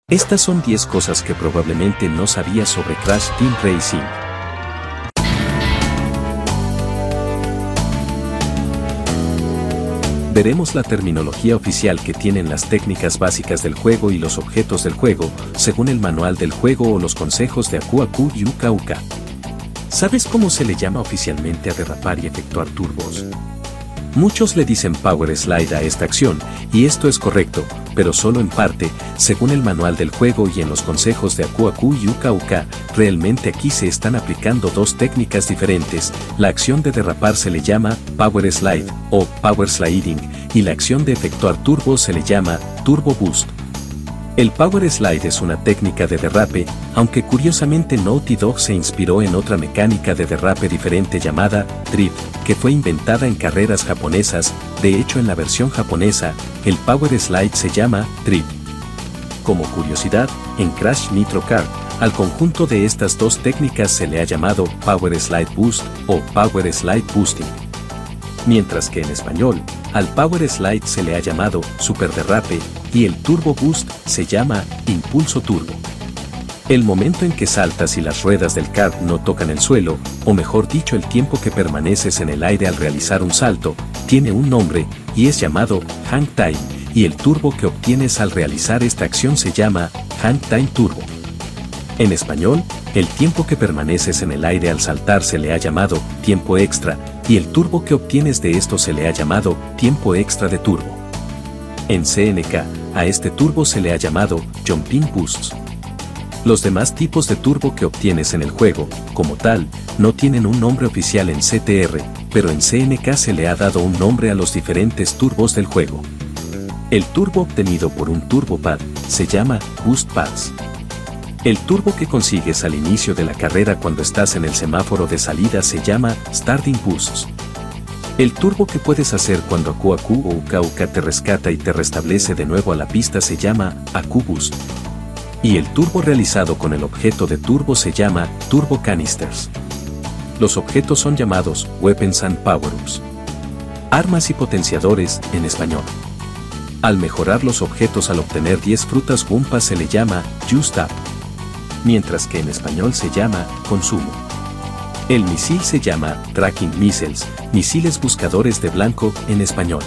Estas son 10 cosas que probablemente no sabías sobre Crash Team Racing. Veremos la terminología oficial que tienen las técnicas básicas del juego y los objetos del juego, según el manual del juego o los consejos de Aku Aku y Uka Uka. ¿Sabes cómo se le llama oficialmente a derrapar y efectuar turbos? Muchos le dicen Power Slide a esta acción, y esto es correcto, pero solo en parte, según el manual del juego y en los consejos de Aku Aku y Uka Uka. Realmente aquí se están aplicando dos técnicas diferentes. La acción de derrapar se le llama Power Slide o Power Sliding, y la acción de efectuar turbos se le llama Turbo Boost. El Power Slide es una técnica de derrape, aunque curiosamente Naughty Dog se inspiró en otra mecánica de derrape diferente llamada Drift, que fue inventada en carreras japonesas. De hecho, en la versión japonesa, el Power Slide se llama Drift. Como curiosidad, en Crash Nitro Kart, al conjunto de estas dos técnicas se le ha llamado Power Slide Boost o Power Slide Boosting. Mientras que en español, al Power Slide se le ha llamado Super Derrape y el Turbo Boost se llama Impulso Turbo. El momento en que saltas y las ruedas del kart no tocan el suelo, o mejor dicho el tiempo que permaneces en el aire al realizar un salto, tiene un nombre y es llamado Hang Time, y el turbo que obtienes al realizar esta acción se llama Hang Time Turbo. En español, el tiempo que permaneces en el aire al saltar se le ha llamado tiempo extra, y el turbo que obtienes de esto se le ha llamado tiempo extra de turbo. En CNK, a este turbo se le ha llamado Jumping Boosts. Los demás tipos de turbo que obtienes en el juego, como tal, no tienen un nombre oficial en CTR, pero en CNK se le ha dado un nombre a los diferentes turbos del juego. El turbo obtenido por un turbo pad se llama Boost Pads. El turbo que consigues al inicio de la carrera cuando estás en el semáforo de salida se llama Starting Boosts. El turbo que puedes hacer cuando Aku Aku o Uka Uka te rescata y te restablece de nuevo a la pista se llama Aku Boost. Y el turbo realizado con el objeto de turbo se llama Turbo Canisters. Los objetos son llamados Weapons and Power-Ups. Armas y potenciadores, en español. Al mejorar los objetos al obtener 10 frutas Wumpa se le llama Juiced Up, mientras que en español se llama Consumo. El misil se llama Tracking Missiles, misiles buscadores de blanco, en español.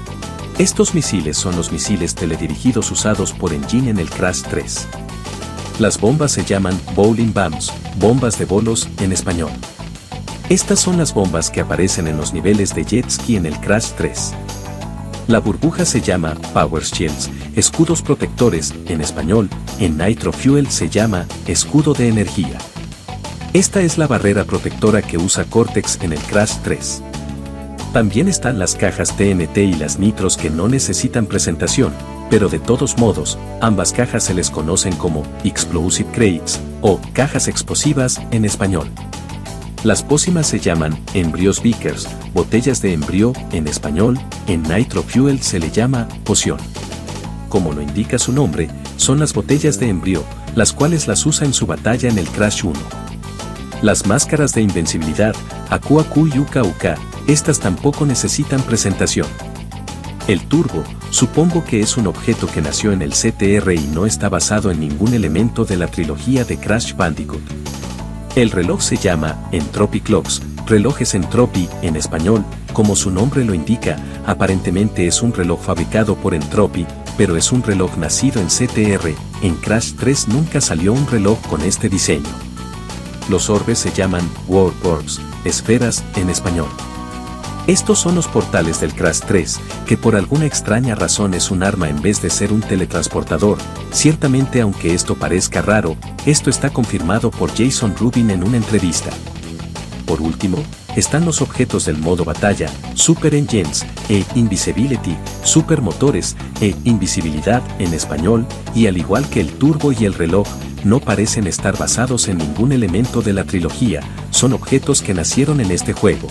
Estos misiles son los misiles teledirigidos usados por Engine en el Crash 3. Las bombas se llaman Bowling Bombs, bombas de bolos, en español. Estas son las bombas que aparecen en los niveles de Jet Ski en el Crash 3. La burbuja se llama Power Shields, escudos protectores, en español. En Nitro Fuel se llama escudo de energía. Esta es la barrera protectora que usa Cortex en el Crash 3. También están las cajas TNT y las nitros que no necesitan presentación, pero de todos modos, ambas cajas se les conocen como Explosive Crates o cajas explosivas en español. Las pócimas se llaman Embryos Beakers, botellas de embrió, en español. En Nitro Fuel se le llama poción. Como lo indica su nombre, son las botellas de embrió, las cuales las usa en su batalla en el Crash 1. Las máscaras de invencibilidad, Aku Aku y Uka Uka, estas tampoco necesitan presentación. El turbo, supongo que es un objeto que nació en el CTR y no está basado en ningún elemento de la trilogía de Crash Bandicoot. El reloj se llama Entropy Clocks, relojes Entropy, en español. Como su nombre lo indica, aparentemente es un reloj fabricado por Entropy, pero es un reloj nacido en CTR. En Crash 3 nunca salió un reloj con este diseño. Los orbes se llaman Warp-Orbs, esferas, en español. Estos son los portales del Crash 3, que por alguna extraña razón es un arma en vez de ser un teletransportador. Ciertamente, aunque esto parezca raro, esto está confirmado por Jason Rubin en una entrevista. Por último, están los objetos del modo batalla, Super Engines e Invisibility, Super Motores e Invisibilidad, en español, y al igual que el turbo y el reloj, no parecen estar basados en ningún elemento de la trilogía, son objetos que nacieron en este juego.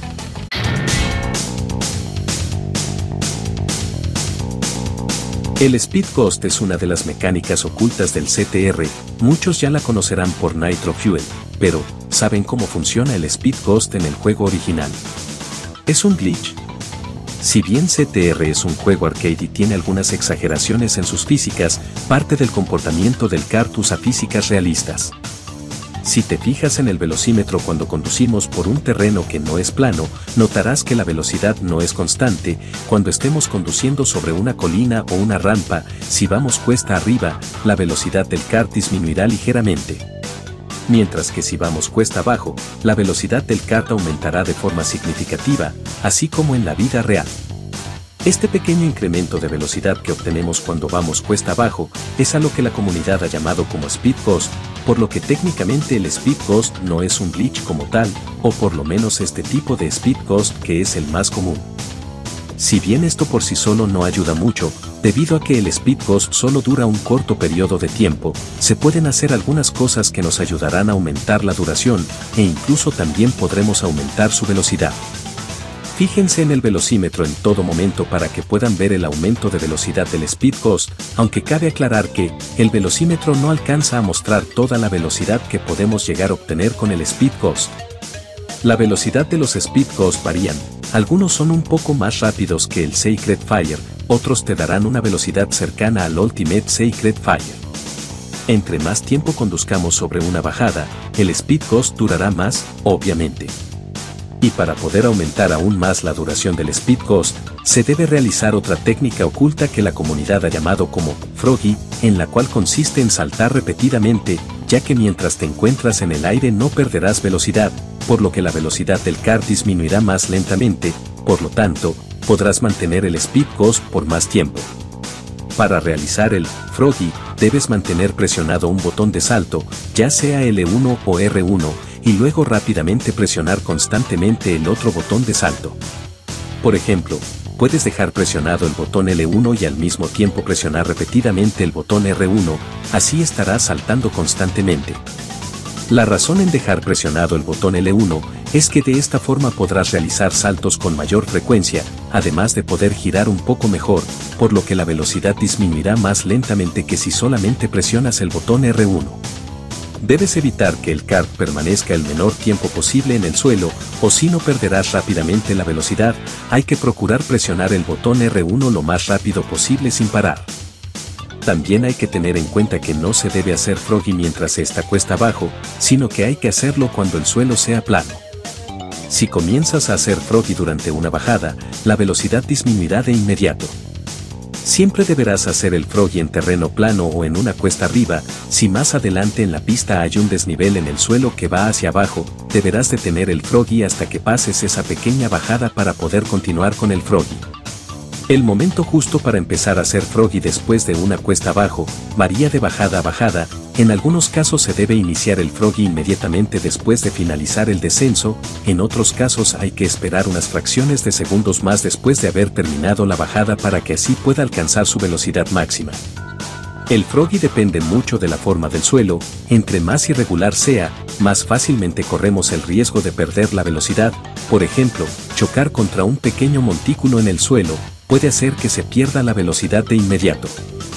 El Speed Ghost es una de las mecánicas ocultas del CTR, muchos ya la conocerán por Nitro Fuel, pero, ¿saben cómo funciona el Speed Ghost en el juego original? Es un glitch. Si bien CTR es un juego arcade y tiene algunas exageraciones en sus físicas, parte del comportamiento del kart usa físicas realistas. Si te fijas en el velocímetro cuando conducimos por un terreno que no es plano, notarás que la velocidad no es constante. Cuando estemos conduciendo sobre una colina o una rampa, si vamos cuesta arriba, la velocidad del kart disminuirá ligeramente. Mientras que si vamos cuesta abajo, la velocidad del kart aumentará de forma significativa, así como en la vida real. Este pequeño incremento de velocidad que obtenemos cuando vamos cuesta abajo es a lo que la comunidad ha llamado como Speed Ghost, por lo que técnicamente el Speed Ghost no es un glitch como tal, o por lo menos este tipo de Speed Ghost que es el más común. Si bien esto por sí solo no ayuda mucho, debido a que el Speed Ghost solo dura un corto periodo de tiempo, se pueden hacer algunas cosas que nos ayudarán a aumentar la duración, e incluso también podremos aumentar su velocidad. Fíjense en el velocímetro en todo momento para que puedan ver el aumento de velocidad del Speed Ghost, aunque cabe aclarar que el velocímetro no alcanza a mostrar toda la velocidad que podemos llegar a obtener con el Speed Ghost. La velocidad de los Speed Ghost varían, algunos son un poco más rápidos que el Sacred Fire, otros te darán una velocidad cercana al Ultimate Sacred Fire. Entre más tiempo conduzcamos sobre una bajada, el Speed Ghost durará más, obviamente. Y para poder aumentar aún más la duración del Speed Ghost, se debe realizar otra técnica oculta que la comunidad ha llamado como Froggy, en la cual consiste en saltar repetidamente, ya que mientras te encuentras en el aire no perderás velocidad, por lo que la velocidad del kart disminuirá más lentamente, por lo tanto, podrás mantener el Speed Ghost por más tiempo. Para realizar el Froggy, debes mantener presionado un botón de salto, ya sea L1 o R1, y luego rápidamente presionar constantemente el otro botón de salto. Por ejemplo, puedes dejar presionado el botón L1 y al mismo tiempo presionar repetidamente el botón R1, así estarás saltando constantemente. La razón en dejar presionado el botón L1 es que de esta forma podrás realizar saltos con mayor frecuencia, además de poder girar un poco mejor, por lo que la velocidad disminuirá más lentamente que si solamente presionas el botón R1. Debes evitar que el kart permanezca el menor tiempo posible en el suelo, o si no perderás rápidamente la velocidad. Hay que procurar presionar el botón R1 lo más rápido posible sin parar. También hay que tener en cuenta que no se debe hacer froggy mientras se está cuesta abajo, sino que hay que hacerlo cuando el suelo sea plano. Si comienzas a hacer froggy durante una bajada, la velocidad disminuirá de inmediato. Siempre deberás hacer el froggy en terreno plano o en una cuesta arriba. Si más adelante en la pista hay un desnivel en el suelo que va hacia abajo, deberás detener el froggy hasta que pases esa pequeña bajada para poder continuar con el froggy. El momento justo para empezar a hacer froggy después de una cuesta abajo varía de bajada a bajada. En algunos casos se debe iniciar el froggy inmediatamente después de finalizar el descenso, en otros casos hay que esperar unas fracciones de segundos más después de haber terminado la bajada para que así pueda alcanzar su velocidad máxima. El froggy depende mucho de la forma del suelo, entre más irregular sea, más fácilmente corremos el riesgo de perder la velocidad. Por ejemplo, chocar contra un pequeño montículo en el suelo puede hacer que se pierda la velocidad de inmediato.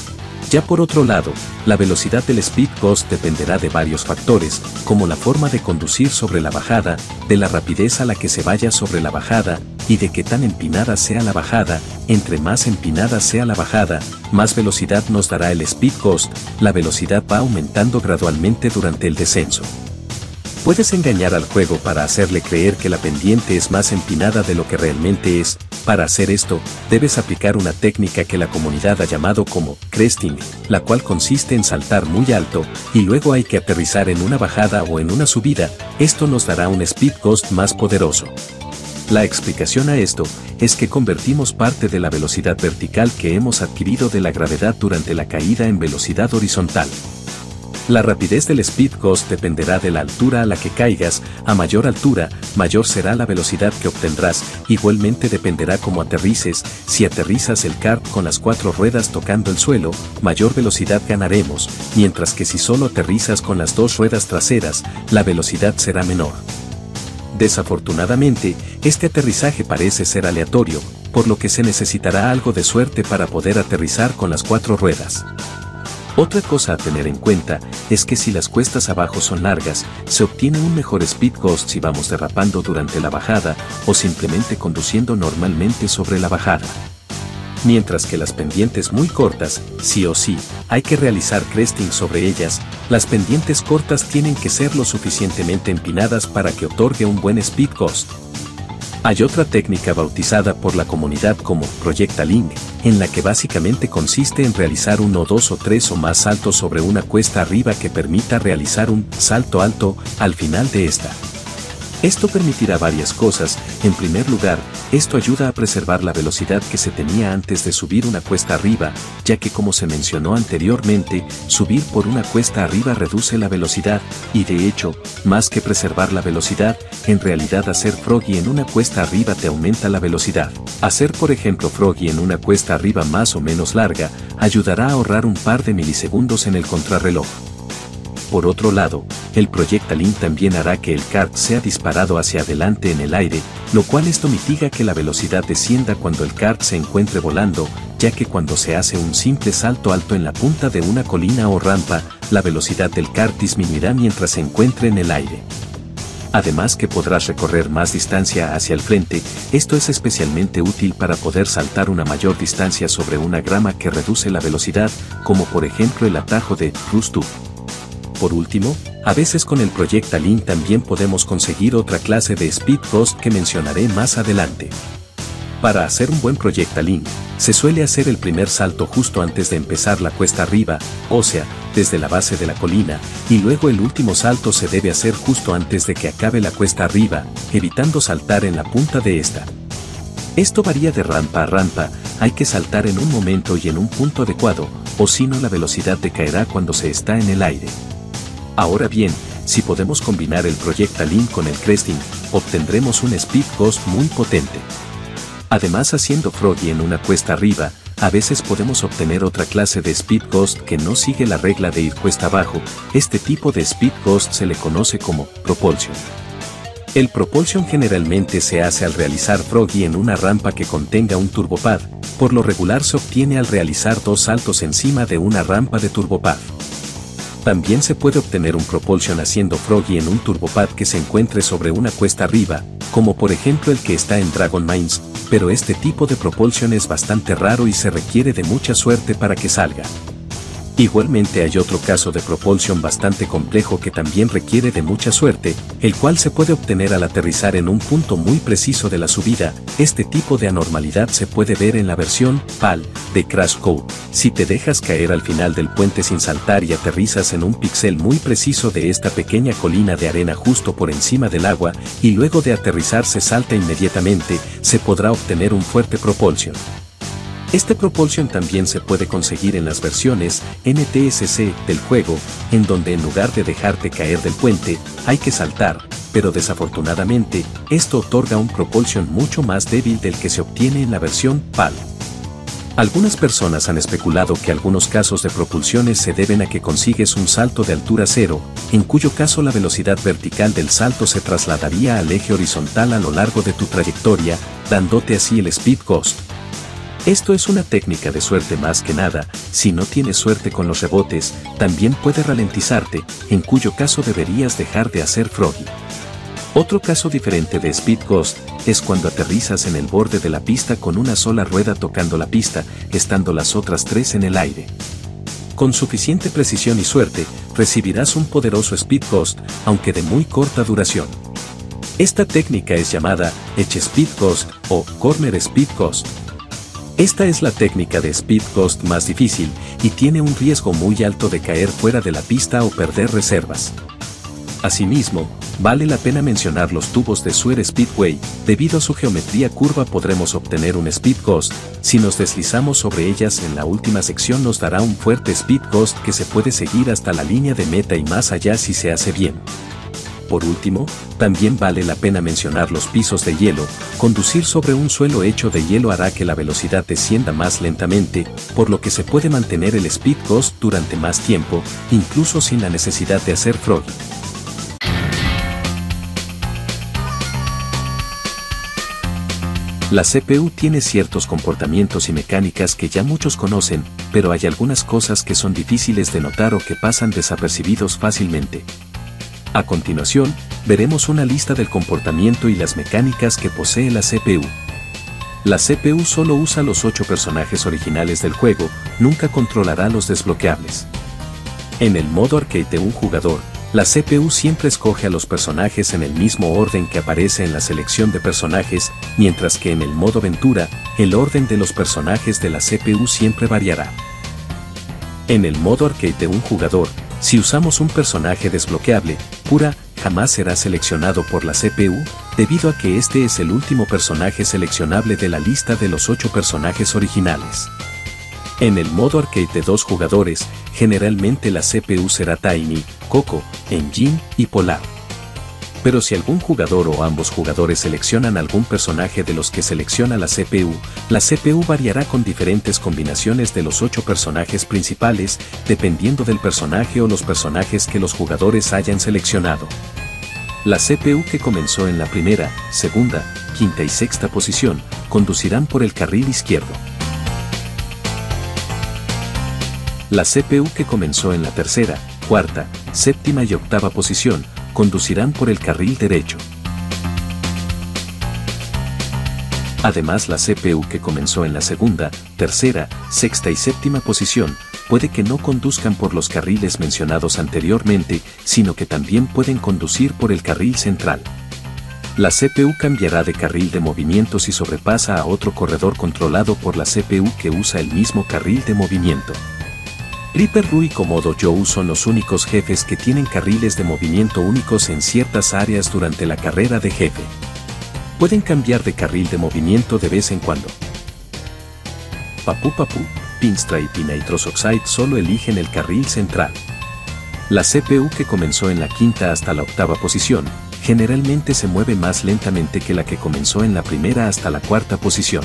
Ya por otro lado, la velocidad del Speed Ghost dependerá de varios factores, como la forma de conducir sobre la bajada, de la rapidez a la que se vaya sobre la bajada, y de qué tan empinada sea la bajada. Entre más empinada sea la bajada, más velocidad nos dará el Speed Ghost. La velocidad va aumentando gradualmente durante el descenso. Puedes engañar al juego para hacerle creer que la pendiente es más empinada de lo que realmente es. Para hacer esto, debes aplicar una técnica que la comunidad ha llamado como cresting, la cual consiste en saltar muy alto, y luego hay que aterrizar en una bajada o en una subida. Esto nos dará un Speed Ghost más poderoso. La explicación a esto es que convertimos parte de la velocidad vertical que hemos adquirido de la gravedad durante la caída en velocidad horizontal. La rapidez del Speed Ghost dependerá de la altura a la que caigas. A mayor altura, mayor será la velocidad que obtendrás. Igualmente dependerá cómo aterrices. Si aterrizas el kart con las 4 ruedas tocando el suelo, mayor velocidad ganaremos, mientras que si solo aterrizas con las 2 ruedas traseras, la velocidad será menor. Desafortunadamente, este aterrizaje parece ser aleatorio, por lo que se necesitará algo de suerte para poder aterrizar con las 4 ruedas. Otra cosa a tener en cuenta es que si las cuestas abajo son largas, se obtiene un mejor speed ghost si vamos derrapando durante la bajada o simplemente conduciendo normalmente sobre la bajada. Mientras que las pendientes muy cortas, sí o sí, hay que realizar cresting sobre ellas. Las pendientes cortas tienen que ser lo suficientemente empinadas para que otorgue un buen speed ghost. Hay otra técnica bautizada por la comunidad como Projectaling, en la que básicamente consiste en realizar 1, 2 o 3 o más saltos sobre una cuesta arriba que permita realizar un salto alto al final de esta. Esto permitirá varias cosas. En primer lugar, esto ayuda a preservar la velocidad que se tenía antes de subir una cuesta arriba, ya que como se mencionó anteriormente, subir por una cuesta arriba reduce la velocidad, y de hecho, más que preservar la velocidad, en realidad hacer froggy en una cuesta arriba te aumenta la velocidad. Hacer por ejemplo froggy en una cuesta arriba más o menos larga, ayudará a ahorrar un par de milisegundos en el contrarreloj. Por otro lado, el Projectaling también hará que el kart sea disparado hacia adelante en el aire, lo cual esto mitiga que la velocidad descienda cuando el kart se encuentre volando, ya que cuando se hace un simple salto alto en la punta de una colina o rampa, la velocidad del kart disminuirá mientras se encuentre en el aire. Además que podrás recorrer más distancia hacia el frente, esto es especialmente útil para poder saltar una mayor distancia sobre una grama que reduce la velocidad, como por ejemplo el atajo de Rust 2. Por último, a veces con el Projectaling también podemos conseguir otra clase de speed ghost que mencionaré más adelante. Para hacer un buen Projectaling, se suele hacer el primer salto justo antes de empezar la cuesta arriba, o sea, desde la base de la colina, y luego el último salto se debe hacer justo antes de que acabe la cuesta arriba, evitando saltar en la punta de esta. Esto varía de rampa a rampa, hay que saltar en un momento y en un punto adecuado, o si no la velocidad decaerá cuando se está en el aire. Ahora bien, si podemos combinar el Projectaling con el cresting, obtendremos un speed ghost muy potente. Además, haciendo froggy en una cuesta arriba, a veces podemos obtener otra clase de speed ghost que no sigue la regla de ir cuesta abajo. Este tipo de speed ghost se le conoce como propulsion. El propulsion generalmente se hace al realizar froggy en una rampa que contenga un turbopad. Por lo regular se obtiene al realizar 2 saltos encima de una rampa de turbopad. También se puede obtener un propulsion haciendo froggy en un turbopad que se encuentre sobre una cuesta arriba, como por ejemplo el que está en Dragon Mines, pero este tipo de propulsion es bastante raro y se requiere de mucha suerte para que salga. Igualmente hay otro caso de propulsion bastante complejo que también requiere de mucha suerte, el cual se puede obtener al aterrizar en un punto muy preciso de la subida. Este tipo de anormalidad se puede ver en la versión PAL de Crash Code. Si te dejas caer al final del puente sin saltar y aterrizas en un píxel muy preciso de esta pequeña colina de arena justo por encima del agua, y luego de aterrizar se salta inmediatamente, se podrá obtener un fuerte propulsion. Este propulsion también se puede conseguir en las versiones NTSC del juego, en donde en lugar de dejarte caer del puente, hay que saltar, pero desafortunadamente, esto otorga un propulsion mucho más débil del que se obtiene en la versión PAL. Algunas personas han especulado que algunos casos de propulsiones se deben a que consigues un salto de altura cero, en cuyo caso la velocidad vertical del salto se trasladaría al eje horizontal a lo largo de tu trayectoria, dándote así el speed ghost. Esto es una técnica de suerte más que nada. Si no tienes suerte con los rebotes, también puede ralentizarte, en cuyo caso deberías dejar de hacer froggy. Otro caso diferente de speed ghost es cuando aterrizas en el borde de la pista con una sola rueda tocando la pista, estando las otras 3 en el aire. Con suficiente precisión y suerte, recibirás un poderoso speed ghost, aunque de muy corta duración. Esta técnica es llamada Edge Speed Ghost o Corner Speed Ghost. Esta es la técnica de speed ghost más difícil y tiene un riesgo muy alto de caer fuera de la pista o perder reservas. Asimismo, vale la pena mencionar los tubos de Swear Speedway. Debido a su geometría curva podremos obtener un speed ghost. Si nos deslizamos sobre ellas en la última sección nos dará un fuerte speed ghost que se puede seguir hasta la línea de meta y más allá si se hace bien. Por último, también vale la pena mencionar los pisos de hielo. Conducir sobre un suelo hecho de hielo hará que la velocidad descienda más lentamente, por lo que se puede mantener el speed ghost durante más tiempo, incluso sin la necesidad de hacer froggy. La CPU tiene ciertos comportamientos y mecánicas que ya muchos conocen, pero hay algunas cosas que son difíciles de notar o que pasan desapercibidos fácilmente. A continuación, veremos una lista del comportamiento y las mecánicas que posee la CPU. La CPU solo usa los 8 personajes originales del juego, nunca controlará los desbloqueables. En el modo arcade de un jugador, la CPU siempre escoge a los personajes en el mismo orden que aparece en la selección de personajes, mientras que en el modo aventura, el orden de los personajes de la CPU siempre variará. En el modo arcade de un jugador, si usamos un personaje desbloqueable, pura, jamás será seleccionado por la CPU, debido a que este es el último personaje seleccionable de la lista de los 8 personajes originales. En el modo arcade de 2 jugadores, generalmente la CPU será Tiny, Coco, Engine y Polar. Pero si algún jugador o ambos jugadores seleccionan algún personaje de los que selecciona la CPU variará con diferentes combinaciones de los 8 personajes principales, dependiendo del personaje o los personajes que los jugadores hayan seleccionado. La CPU que comenzó en la primera, segunda, quinta y sexta posición, conducirán por el carril izquierdo. La CPU que comenzó en la tercera, cuarta, séptima y octava posición, conducirán por el carril derecho. Además, la CPU que comenzó en la segunda, tercera, sexta y séptima posición, puede que no conduzcan por los carriles mencionados anteriormente, sino que también pueden conducir por el carril central. La CPU cambiará de carril de movimiento si sobrepasa a otro corredor controlado por la CPU que usa el mismo carril de movimiento. Reaper Roo y Komodo Joe son los únicos jefes que tienen carriles de movimiento únicos en ciertas áreas durante la carrera de jefe. Pueden cambiar de carril de movimiento de vez en cuando. Papu Papu, Pinstripe y Nitrous Oxide solo eligen el carril central. La CPU que comenzó en la quinta hasta la octava posición, generalmente se mueve más lentamente que la que comenzó en la primera hasta la cuarta posición.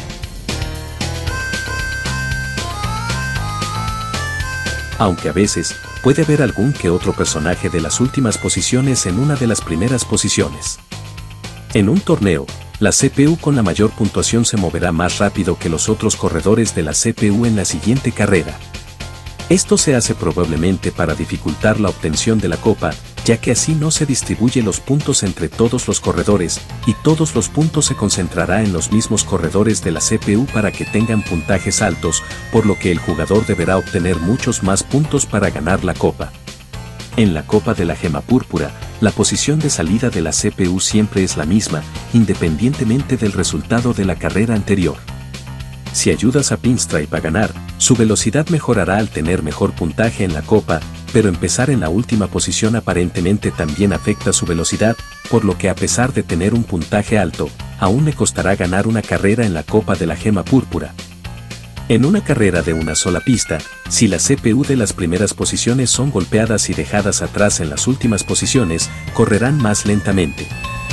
Aunque a veces, puede haber algún que otro personaje de las últimas posiciones en una de las primeras posiciones. En un torneo, la CPU con la mayor puntuación se moverá más rápido que los otros corredores de la CPU en la siguiente carrera. Esto se hace probablemente para dificultar la obtención de la copa, ya que así no se distribuye los puntos entre todos los corredores, y todos los puntos se concentrará en los mismos corredores de la CPU para que tengan puntajes altos, por lo que el jugador deberá obtener muchos más puntos para ganar la copa. En la copa de la gema púrpura, la posición de salida de la CPU siempre es la misma, independientemente del resultado de la carrera anterior. Si ayudas a Pinstripe a ganar, su velocidad mejorará al tener mejor puntaje en la copa, pero empezar en la última posición aparentemente también afecta su velocidad, por lo que a pesar de tener un puntaje alto, aún le costará ganar una carrera en la copa de la gema púrpura. En una carrera de una sola pista, si la CPU de las primeras posiciones son golpeadas y dejadas atrás en las últimas posiciones, correrán más lentamente.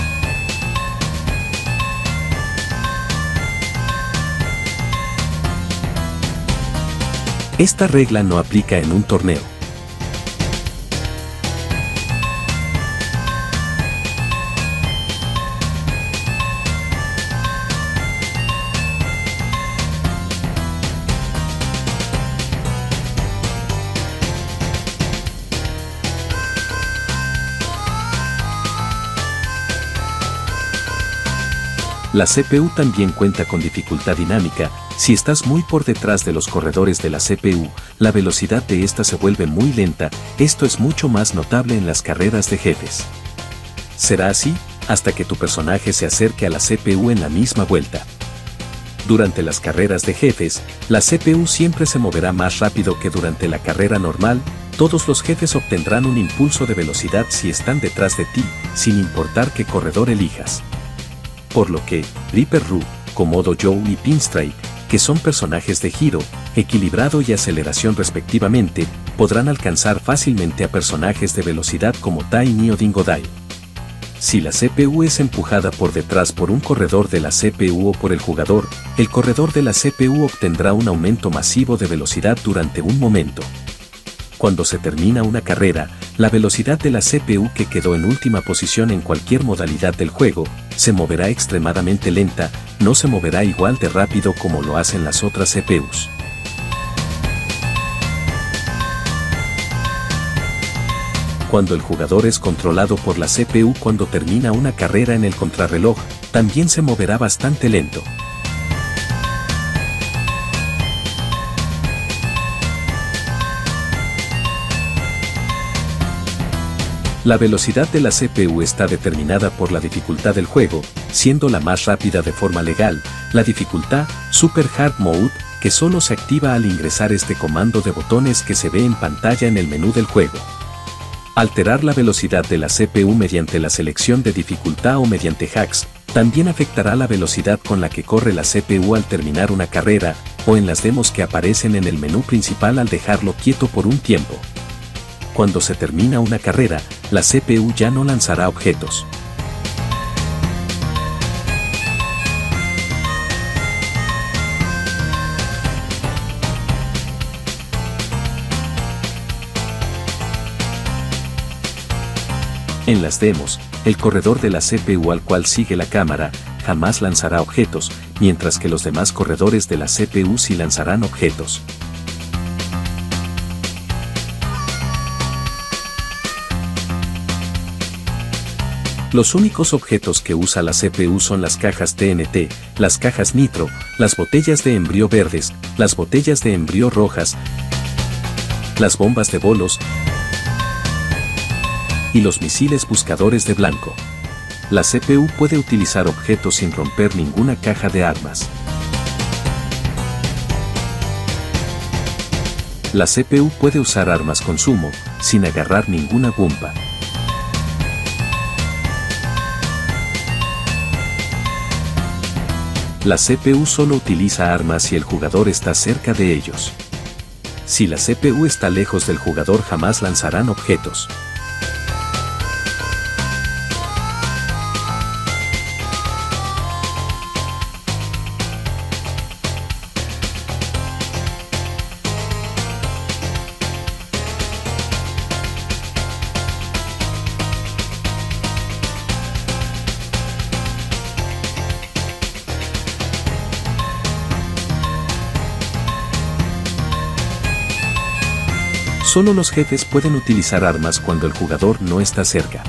Esta regla no aplica en un torneo. La CPU también cuenta con dificultad dinámica. Si estás muy por detrás de los corredores de la CPU, la velocidad de esta se vuelve muy lenta. Esto es mucho más notable en las carreras de jefes. Será así hasta que tu personaje se acerque a la CPU en la misma vuelta. Durante las carreras de jefes, la CPU siempre se moverá más rápido que durante la carrera normal. Todos los jefes obtendrán un impulso de velocidad si están detrás de ti, sin importar qué corredor elijas. Por lo que, Reaper Roo, Komodo Joe y Pinstripe, que son personajes de giro, equilibrado y aceleración respectivamente, podrán alcanzar fácilmente a personajes de velocidad como Tiny o Dingodile. Si la CPU es empujada por detrás por un corredor de la CPU o por el jugador, el corredor de la CPU obtendrá un aumento masivo de velocidad durante un momento. Cuando se termina una carrera, la velocidad de la CPU que quedó en última posición en cualquier modalidad del juego, se moverá extremadamente lenta, no se moverá igual de rápido como lo hacen las otras CPUs. Cuando el jugador es controlado por la CPU cuando termina una carrera en el contrarreloj, también se moverá bastante lento. La velocidad de la CPU está determinada por la dificultad del juego, siendo la más rápida de forma legal, la dificultad Super Hard Mode, que solo se activa al ingresar este comando de botones que se ve en pantalla en el menú del juego. Alterar la velocidad de la CPU mediante la selección de dificultad o mediante hacks, también afectará la velocidad con la que corre la CPU al terminar una carrera, o en las demos que aparecen en el menú principal al dejarlo quieto por un tiempo. Cuando se termina una carrera, la CPU ya no lanzará objetos. En las demos, el corredor de la CPU al cual sigue la cámara, jamás lanzará objetos, mientras que los demás corredores de la CPU sí lanzarán objetos. Los únicos objetos que usa la CPU son las cajas TNT, las cajas nitro, las botellas de embrió verdes, las botellas de embrió rojas, las bombas de bolos y los misiles buscadores de blanco. La CPU puede utilizar objetos sin romper ninguna caja de armas. La CPU puede usar armas con sumo, sin agarrar ninguna bomba. La CPU solo utiliza armas si el jugador está cerca de ellos. Si la CPU está lejos del jugador jamás lanzarán objetos. Solo los jefes pueden utilizar armas cuando el jugador no está cerca.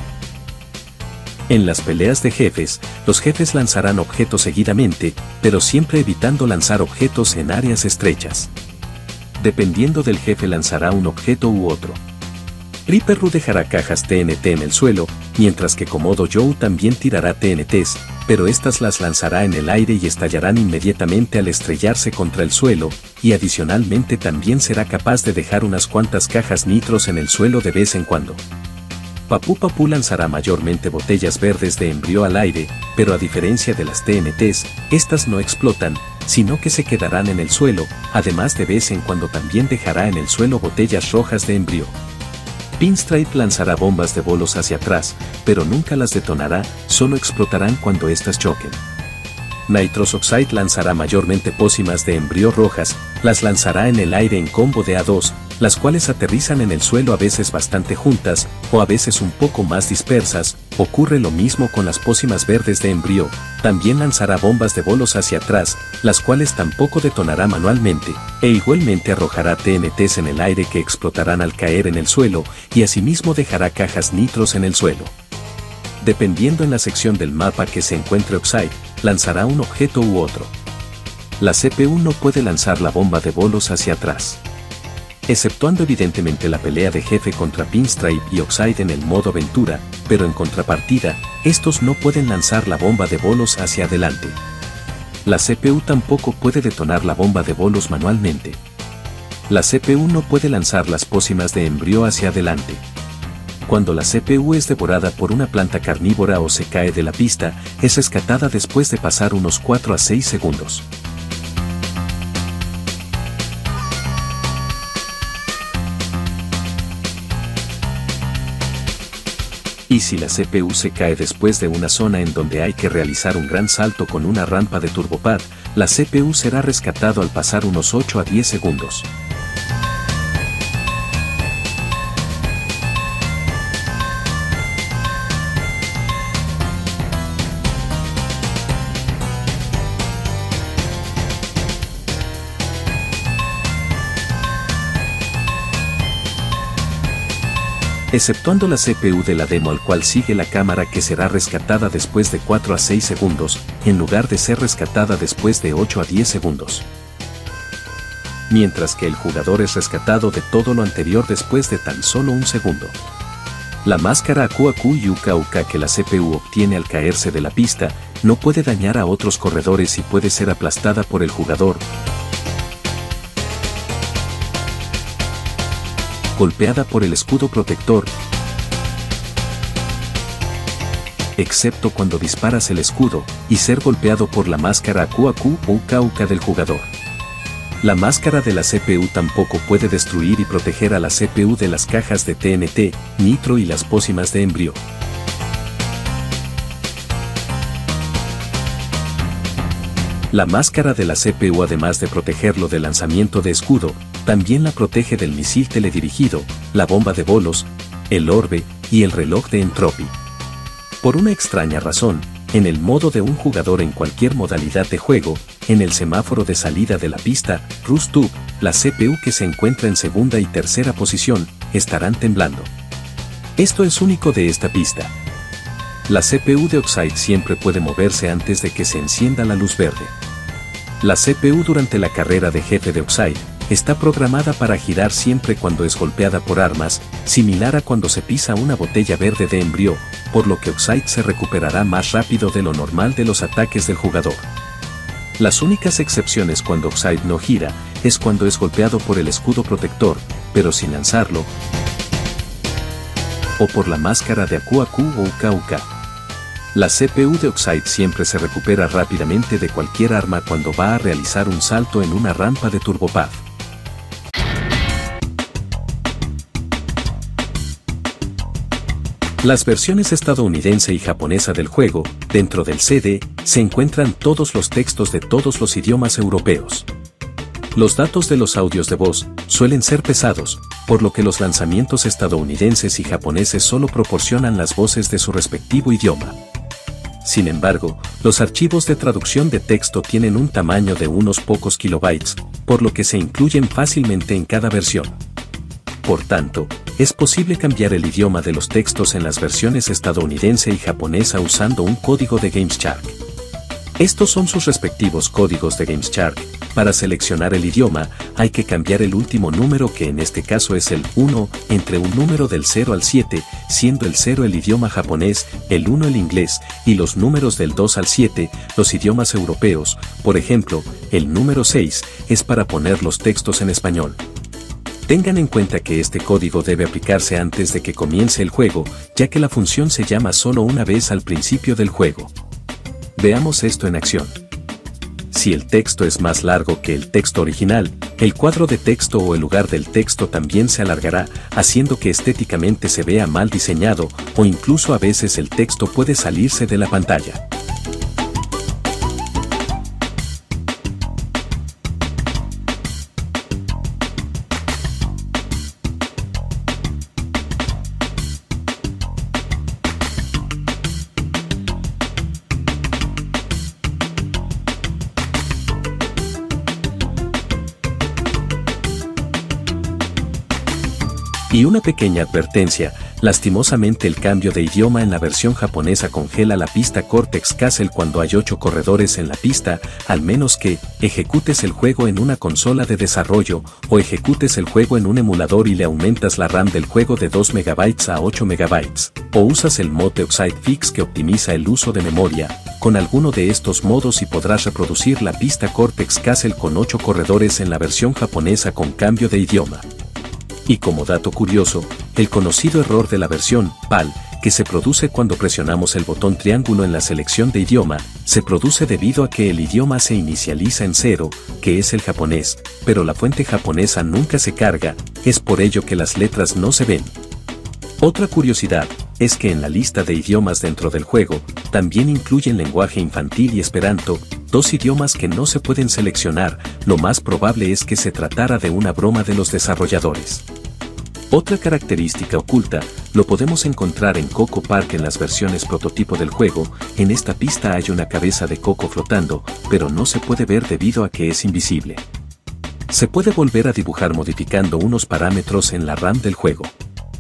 En las peleas de jefes, los jefes lanzarán objetos seguidamente, pero siempre evitando lanzar objetos en áreas estrechas. Dependiendo del jefe lanzará un objeto u otro. Reaper Ru dejará cajas TNT en el suelo, mientras que Komodo Joe también tirará TNTs, pero estas las lanzará en el aire y estallarán inmediatamente al estrellarse contra el suelo, y adicionalmente también será capaz de dejar unas cuantas cajas nitros en el suelo de vez en cuando. Papu Papu lanzará mayormente botellas verdes de embrió al aire, pero a diferencia de las TNTs, estas no explotan, sino que se quedarán en el suelo, además de vez en cuando también dejará en el suelo botellas rojas de embrió. Pinstripe lanzará bombas de bolos hacia atrás, pero nunca las detonará, solo explotarán cuando éstas choquen. Nitrous Oxide lanzará mayormente pócimas de embrió rojas, las lanzará en el aire en combo de A2, las cuales aterrizan en el suelo a veces bastante juntas, o a veces un poco más dispersas. Ocurre lo mismo con las pócimas verdes de embrió, también lanzará bombas de bolos hacia atrás, las cuales tampoco detonará manualmente, e igualmente arrojará TNTs en el aire que explotarán al caer en el suelo, y asimismo dejará cajas nitros en el suelo. Dependiendo en la sección del mapa que se encuentre Oxide, lanzará un objeto u otro. La CPU no puede lanzar la bomba de bolos hacia atrás. Exceptuando evidentemente la pelea de jefe contra Pinstripe y Oxide en el modo aventura, pero en contrapartida, estos no pueden lanzar la bomba de bolos hacia adelante. La CPU tampoco puede detonar la bomba de bolos manualmente. La CPU no puede lanzar las pócimas de embrió hacia adelante. Cuando la CPU es devorada por una planta carnívora o se cae de la pista, es rescatada después de pasar unos 4 a 6 segundos. Y si la CPU se cae después de una zona en donde hay que realizar un gran salto con una rampa de turbopad, la CPU será rescatado al pasar unos 8 a 10 segundos. exceptuando la CPU de la demo al cual sigue la cámara que será rescatada después de 4 a 6 segundos, en lugar de ser rescatada después de 8 a 10 segundos. Mientras que el jugador es rescatado de todo lo anterior después de tan solo un segundo. La máscara Aku Aku y Uka Uka que la CPU obtiene al caerse de la pista, no puede dañar a otros corredores y puede ser aplastada por el jugador, golpeada por el escudo protector, excepto cuando disparas el escudo, y ser golpeado por la máscara Aku Aku o Uka Uka del jugador. La máscara de la CPU tampoco puede destruir y proteger a la CPU de las cajas de TNT, nitro y las pócimas de embrión. La máscara de la CPU, además de protegerlo del lanzamiento de escudo, también la protege del misil teledirigido, la bomba de bolos, el orbe y el reloj de Entropy. Por una extraña razón, en el modo de un jugador en cualquier modalidad de juego, en el semáforo de salida de la pista, Rust Tube, la CPU que se encuentra en segunda y tercera posición, estarán temblando. Esto es único de esta pista. La CPU de Oxide siempre puede moverse antes de que se encienda la luz verde. La CPU durante la carrera de jefe de Oxide está programada para girar siempre cuando es golpeada por armas, similar a cuando se pisa una botella verde de embrión, por lo que Oxide se recuperará más rápido de lo normal de los ataques del jugador. Las únicas excepciones cuando Oxide no gira es cuando es golpeado por el escudo protector, pero sin lanzarlo, o por la máscara de Aku Aku o Uka Uka. La CPU de Oxide siempre se recupera rápidamente de cualquier arma cuando va a realizar un salto en una rampa de turbopad. Las versiones estadounidense y japonesa del juego, dentro del CD, se encuentran todos los textos de todos los idiomas europeos. Los datos de los audios de voz suelen ser pesados, por lo que los lanzamientos estadounidenses y japoneses solo proporcionan las voces de su respectivo idioma. Sin embargo, los archivos de traducción de texto tienen un tamaño de unos pocos kilobytes, por lo que se incluyen fácilmente en cada versión. Por tanto, es posible cambiar el idioma de los textos en las versiones estadounidense y japonesa usando un código de GameShark. Estos son sus respectivos códigos de GameShark. Para seleccionar el idioma, hay que cambiar el último número, que en este caso es el 1, entre un número del 0 al 7, siendo el 0 el idioma japonés, el 1 el inglés, y los números del 2 al 7, los idiomas europeos. Por ejemplo, el número 6 es para poner los textos en español. Tengan en cuenta que este código debe aplicarse antes de que comience el juego, ya que la función se llama solo una vez al principio del juego. Veamos esto en acción. Si el texto es más largo que el texto original, el cuadro de texto o el lugar del texto también se alargará, haciendo que estéticamente se vea mal diseñado, o incluso a veces el texto puede salirse de la pantalla. Y una pequeña advertencia, lastimosamente el cambio de idioma en la versión japonesa congela la pista Cortex Castle cuando hay 8 corredores en la pista, al menos que ejecutes el juego en una consola de desarrollo, o ejecutes el juego en un emulador y le aumentas la RAM del juego de 2 MB a 8 MB, o usas el mod de Oxide Fix que optimiza el uso de memoria. Con alguno de estos modos y podrás reproducir la pista Cortex Castle con 8 corredores en la versión japonesa con cambio de idioma. Y como dato curioso, el conocido error de la versión PAL, que se produce cuando presionamos el botón triángulo en la selección de idioma, se produce debido a que el idioma se inicializa en 0, que es el japonés, pero la fuente japonesa nunca se carga, es por ello que las letras no se ven. Otra curiosidad es que en la lista de idiomas dentro del juego, también incluyen lenguaje infantil y esperanto, 2 idiomas que no se pueden seleccionar. Lo más probable es que se tratara de una broma de los desarrolladores. Otra característica oculta, lo podemos encontrar en Coco Park en las versiones prototipo del juego. En esta pista hay una cabeza de coco flotando, pero no se puede ver debido a que es invisible. Se puede volver a dibujar modificando unos parámetros en la RAM del juego.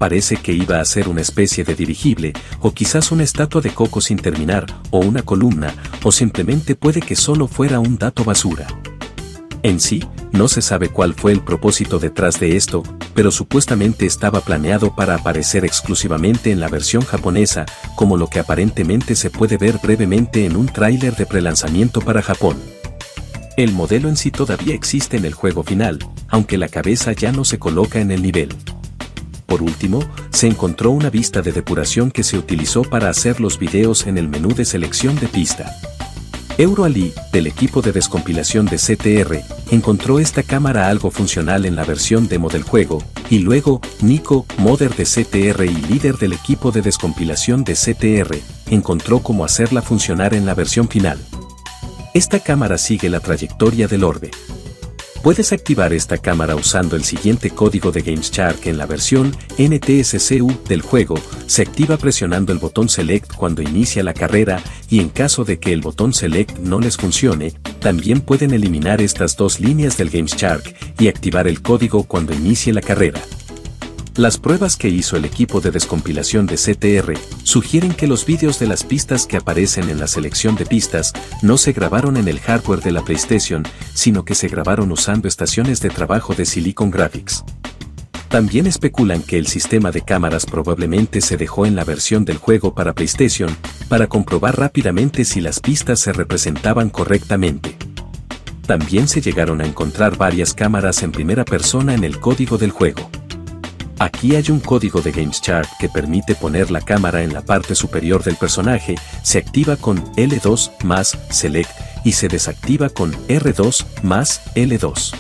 parece que iba a ser una especie de dirigible, o quizás una estatua de coco sin terminar, o una columna, o simplemente puede que solo fuera un dato basura. En sí, no se sabe cuál fue el propósito detrás de esto, pero supuestamente estaba planeado para aparecer exclusivamente en la versión japonesa, como lo que aparentemente se puede ver brevemente en un tráiler de prelanzamiento para Japón. El modelo en sí todavía existe en el juego final, aunque la cabeza ya no se coloca en el nivel. Por último, se encontró una vista de depuración que se utilizó para hacer los videos en el menú de selección de pista. EuroAli, del equipo de descompilación de CTR, encontró esta cámara algo funcional en la versión demo del juego, y luego, Nico, modder de CTR y líder del equipo de descompilación de CTR, encontró cómo hacerla funcionar en la versión final. Esta cámara sigue la trayectoria del orbe. Puedes activar esta cámara usando el siguiente código de GameShark en la versión NTSC-U del juego. Se activa presionando el botón Select cuando inicia la carrera, y en caso de que el botón Select no les funcione, también pueden eliminar estas dos líneas del GameShark y activar el código cuando inicie la carrera. Las pruebas que hizo el equipo de descompilación de CTR sugieren que los vídeos de las pistas que aparecen en la selección de pistas no se grabaron en el hardware de la PlayStation, sino que se grabaron usando estaciones de trabajo de Silicon Graphics. También especulan que el sistema de cámaras probablemente se dejó en la versión del juego para PlayStation, para comprobar rápidamente si las pistas se representaban correctamente. También se llegaron a encontrar varias cámaras en primera persona en el código del juego. Aquí hay un código de GameShark que permite poner la cámara en la parte superior del personaje, se activa con L2 más Select y se desactiva con R2 más L2.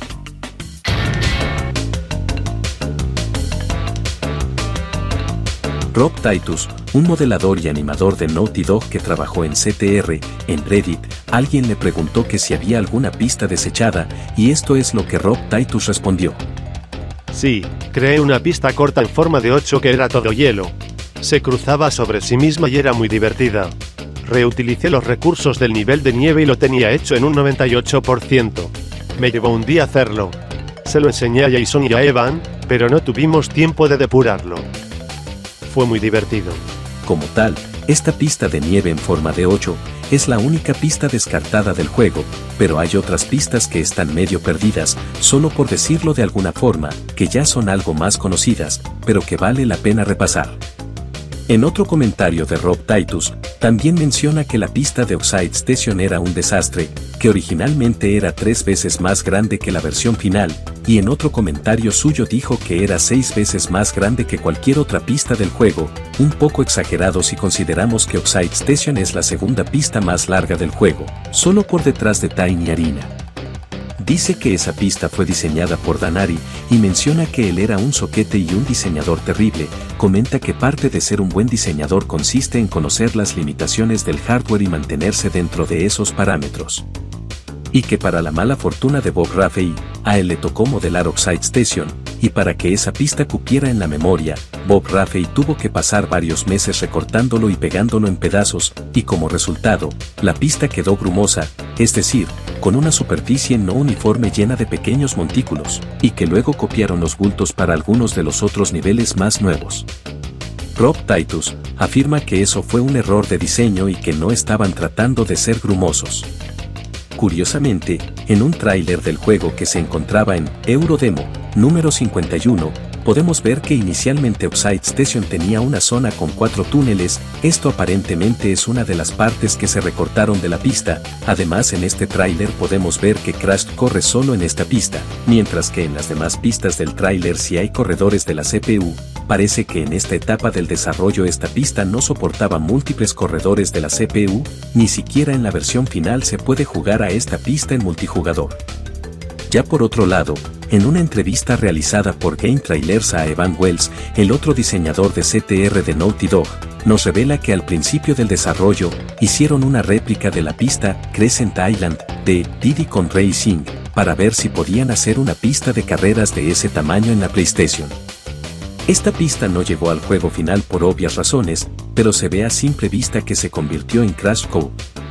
Rob Titus, un modelador y animador de Naughty Dog que trabajó en CTR, en Reddit, alguien le preguntó que si había alguna pista desechada, y esto es lo que Rob Titus respondió. Sí, creé una pista corta en forma de 8 que era todo hielo. Se cruzaba sobre sí misma y era muy divertida. Reutilicé los recursos del nivel de nieve y lo tenía hecho en un 98%. Me llevó un día hacerlo. Se lo enseñé a Jason y a Evan, pero no tuvimos tiempo de depurarlo. Fue muy divertido. Como tal, esta pista de nieve en forma de 8 es la única pista descartada del juego, pero hay otras pistas que están medio perdidas, solo por decirlo de alguna forma, que ya son algo más conocidas, pero que vale la pena repasar. En otro comentario de Rob Titus, también menciona que la pista de Oxide Station era un desastre, que originalmente era 3 veces más grande que la versión final, y en otro comentario suyo dijo que era 6 veces más grande que cualquier otra pista del juego, un poco exagerado si consideramos que Oxide Station es la segunda pista más larga del juego, solo por detrás de Tiny Arena. Dice que esa pista fue diseñada por Danari y menciona que él era un soquete y un diseñador terrible. Comenta que parte de ser un buen diseñador consiste en conocer las limitaciones del hardware y mantenerse dentro de esos parámetros. Y que para la mala fortuna de Bob Raffey, a él le tocó modelar Oxide Station, y para que esa pista cupiera en la memoria, Bob Raffey tuvo que pasar varios meses recortándolo y pegándolo en pedazos, y como resultado, la pista quedó grumosa, es decir, con una superficie no uniforme llena de pequeños montículos, y que luego copiaron los bultos para algunos de los otros niveles más nuevos. Rob Titus afirma que eso fue un error de diseño y que no estaban tratando de ser grumosos. Curiosamente, en un tráiler del juego que se encontraba en Eurodemo, número 51, podemos ver que inicialmente Oxide Station tenía una zona con 4 túneles, esto aparentemente es una de las partes que se recortaron de la pista. Además, en este tráiler podemos ver que Crash corre solo en esta pista, mientras que en las demás pistas del tráiler sí hay corredores de la CPU. Parece que en esta etapa del desarrollo esta pista no soportaba múltiples corredores de la CPU, ni siquiera en la versión final se puede jugar a esta pista en multijugador. Ya por otro lado, en una entrevista realizada por Game Trailers a Evan Wells, el otro diseñador de CTR de Naughty Dog, nos revela que al principio del desarrollo, hicieron una réplica de la pista Crescent Island de Diddy Kong Racing, para ver si podían hacer una pista de carreras de ese tamaño en la PlayStation. Esta pista no llegó al juego final por obvias razones, pero se ve a simple vista que se convirtió en Crash Code.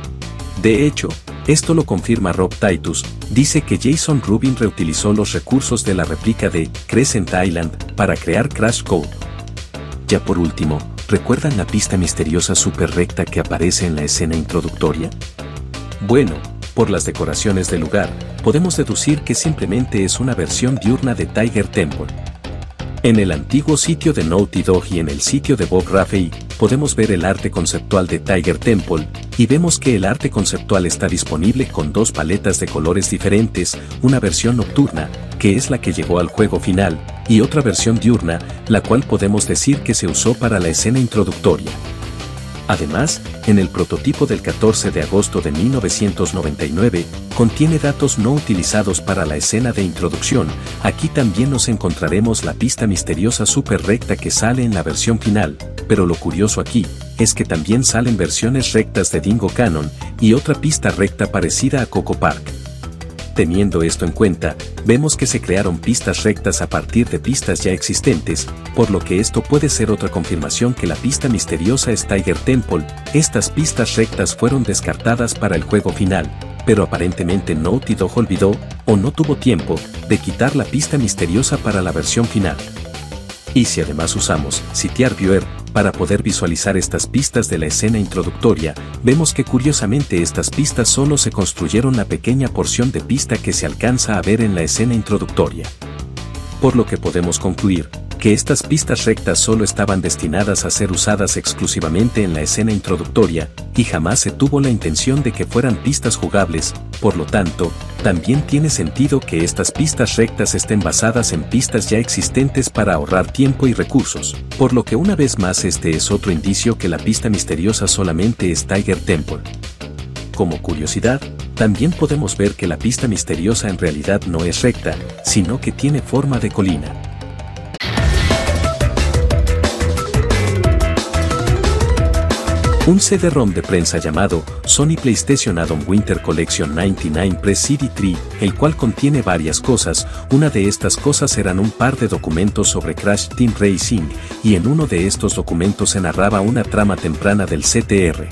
De hecho, esto lo confirma Rob Titus, dice que Jason Rubin reutilizó los recursos de la réplica de Crescent Island para crear Crash Code. Ya por último, ¿recuerdan la pista misteriosa súper recta que aparece en la escena introductoria? Bueno, por las decoraciones del lugar, podemos deducir que simplemente es una versión diurna de Tiger Temple. En el antiguo sitio de Naughty Dog y en el sitio de Bob Raffey, podemos ver el arte conceptual de Tiger Temple, y vemos que el arte conceptual está disponible con dos paletas de colores diferentes, una versión nocturna, que es la que llegó al juego final, y otra versión diurna, la cual podemos decir que se usó para la escena introductoria. Además, en el prototipo del 14 de agosto de 1999, contiene datos no utilizados para la escena de introducción. Aquí también nos encontraremos la pista misteriosa súper recta que sale en la versión final, pero lo curioso aquí es que también salen versiones rectas de Dingo Cannon y otra pista recta parecida a Coco Park. Teniendo esto en cuenta, vemos que se crearon pistas rectas a partir de pistas ya existentes, por lo que esto puede ser otra confirmación que la pista misteriosa es Tiger Temple. Estas pistas rectas fueron descartadas para el juego final, pero aparentemente Naughty Dog olvidó, o no tuvo tiempo, de quitar la pista misteriosa para la versión final. Y si además usamos Sitiar Viewer para poder visualizar estas pistas de la escena introductoria, vemos que curiosamente estas pistas solo se construyeron la pequeña porción de pista que se alcanza a ver en la escena introductoria. Por lo que podemos concluir que estas pistas rectas solo estaban destinadas a ser usadas exclusivamente en la escena introductoria, y jamás se tuvo la intención de que fueran pistas jugables. Por lo tanto, también tiene sentido que estas pistas rectas estén basadas en pistas ya existentes para ahorrar tiempo y recursos, por lo que una vez más este es otro indicio que la pista misteriosa solamente es Tiger Temple. Como curiosidad, también podemos ver que la pista misteriosa en realidad no es recta, sino que tiene forma de colina. Un CD-ROM de prensa llamado Sony PlayStation Add-on Winter Collection 99 Press CD3, el cual contiene varias cosas. Una de estas cosas eran un par de documentos sobre Crash Team Racing, y en uno de estos documentos se narraba una trama temprana del CTR.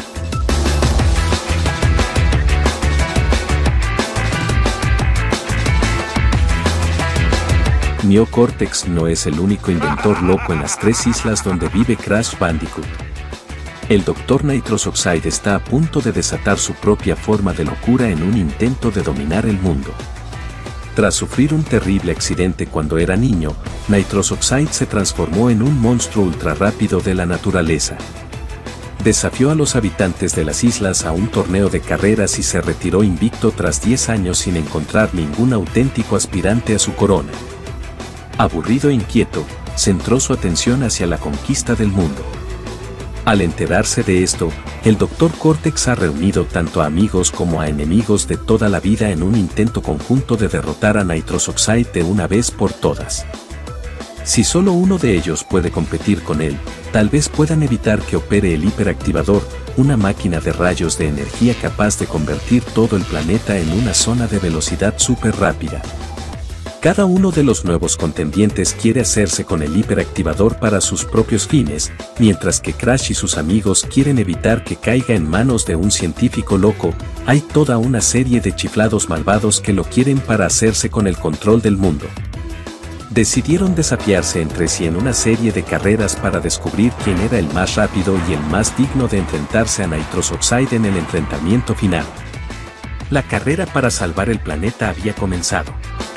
Neo Cortex no es el único inventor loco en las tres islas donde vive Crash Bandicoot. El Dr. Nitrous Oxide está a punto de desatar su propia forma de locura en un intento de dominar el mundo. Tras sufrir un terrible accidente cuando era niño, Nitrous Oxide se transformó en un monstruo ultra rápido de la naturaleza. Desafió a los habitantes de las islas a un torneo de carreras y se retiró invicto tras 10 años sin encontrar ningún auténtico aspirante a su corona. Aburrido e inquieto, centró su atención hacia la conquista del mundo. Al enterarse de esto, el Dr. Cortex ha reunido tanto a amigos como a enemigos de toda la vida en un intento conjunto de derrotar a Nitrous Oxide de una vez por todas. Si solo uno de ellos puede competir con él, tal vez puedan evitar que opere el hiperactivador, una máquina de rayos de energía capaz de convertir todo el planeta en una zona de velocidad súper rápida. Cada uno de los nuevos contendientes quiere hacerse con el hiperactivador para sus propios fines, mientras que Crash y sus amigos quieren evitar que caiga en manos de un científico loco. Hay toda una serie de chiflados malvados que lo quieren para hacerse con el control del mundo. Decidieron desafiarse entre sí en una serie de carreras para descubrir quién era el más rápido y el más digno de enfrentarse a Nitrous Oxide en el enfrentamiento final. La carrera para salvar el planeta había comenzado.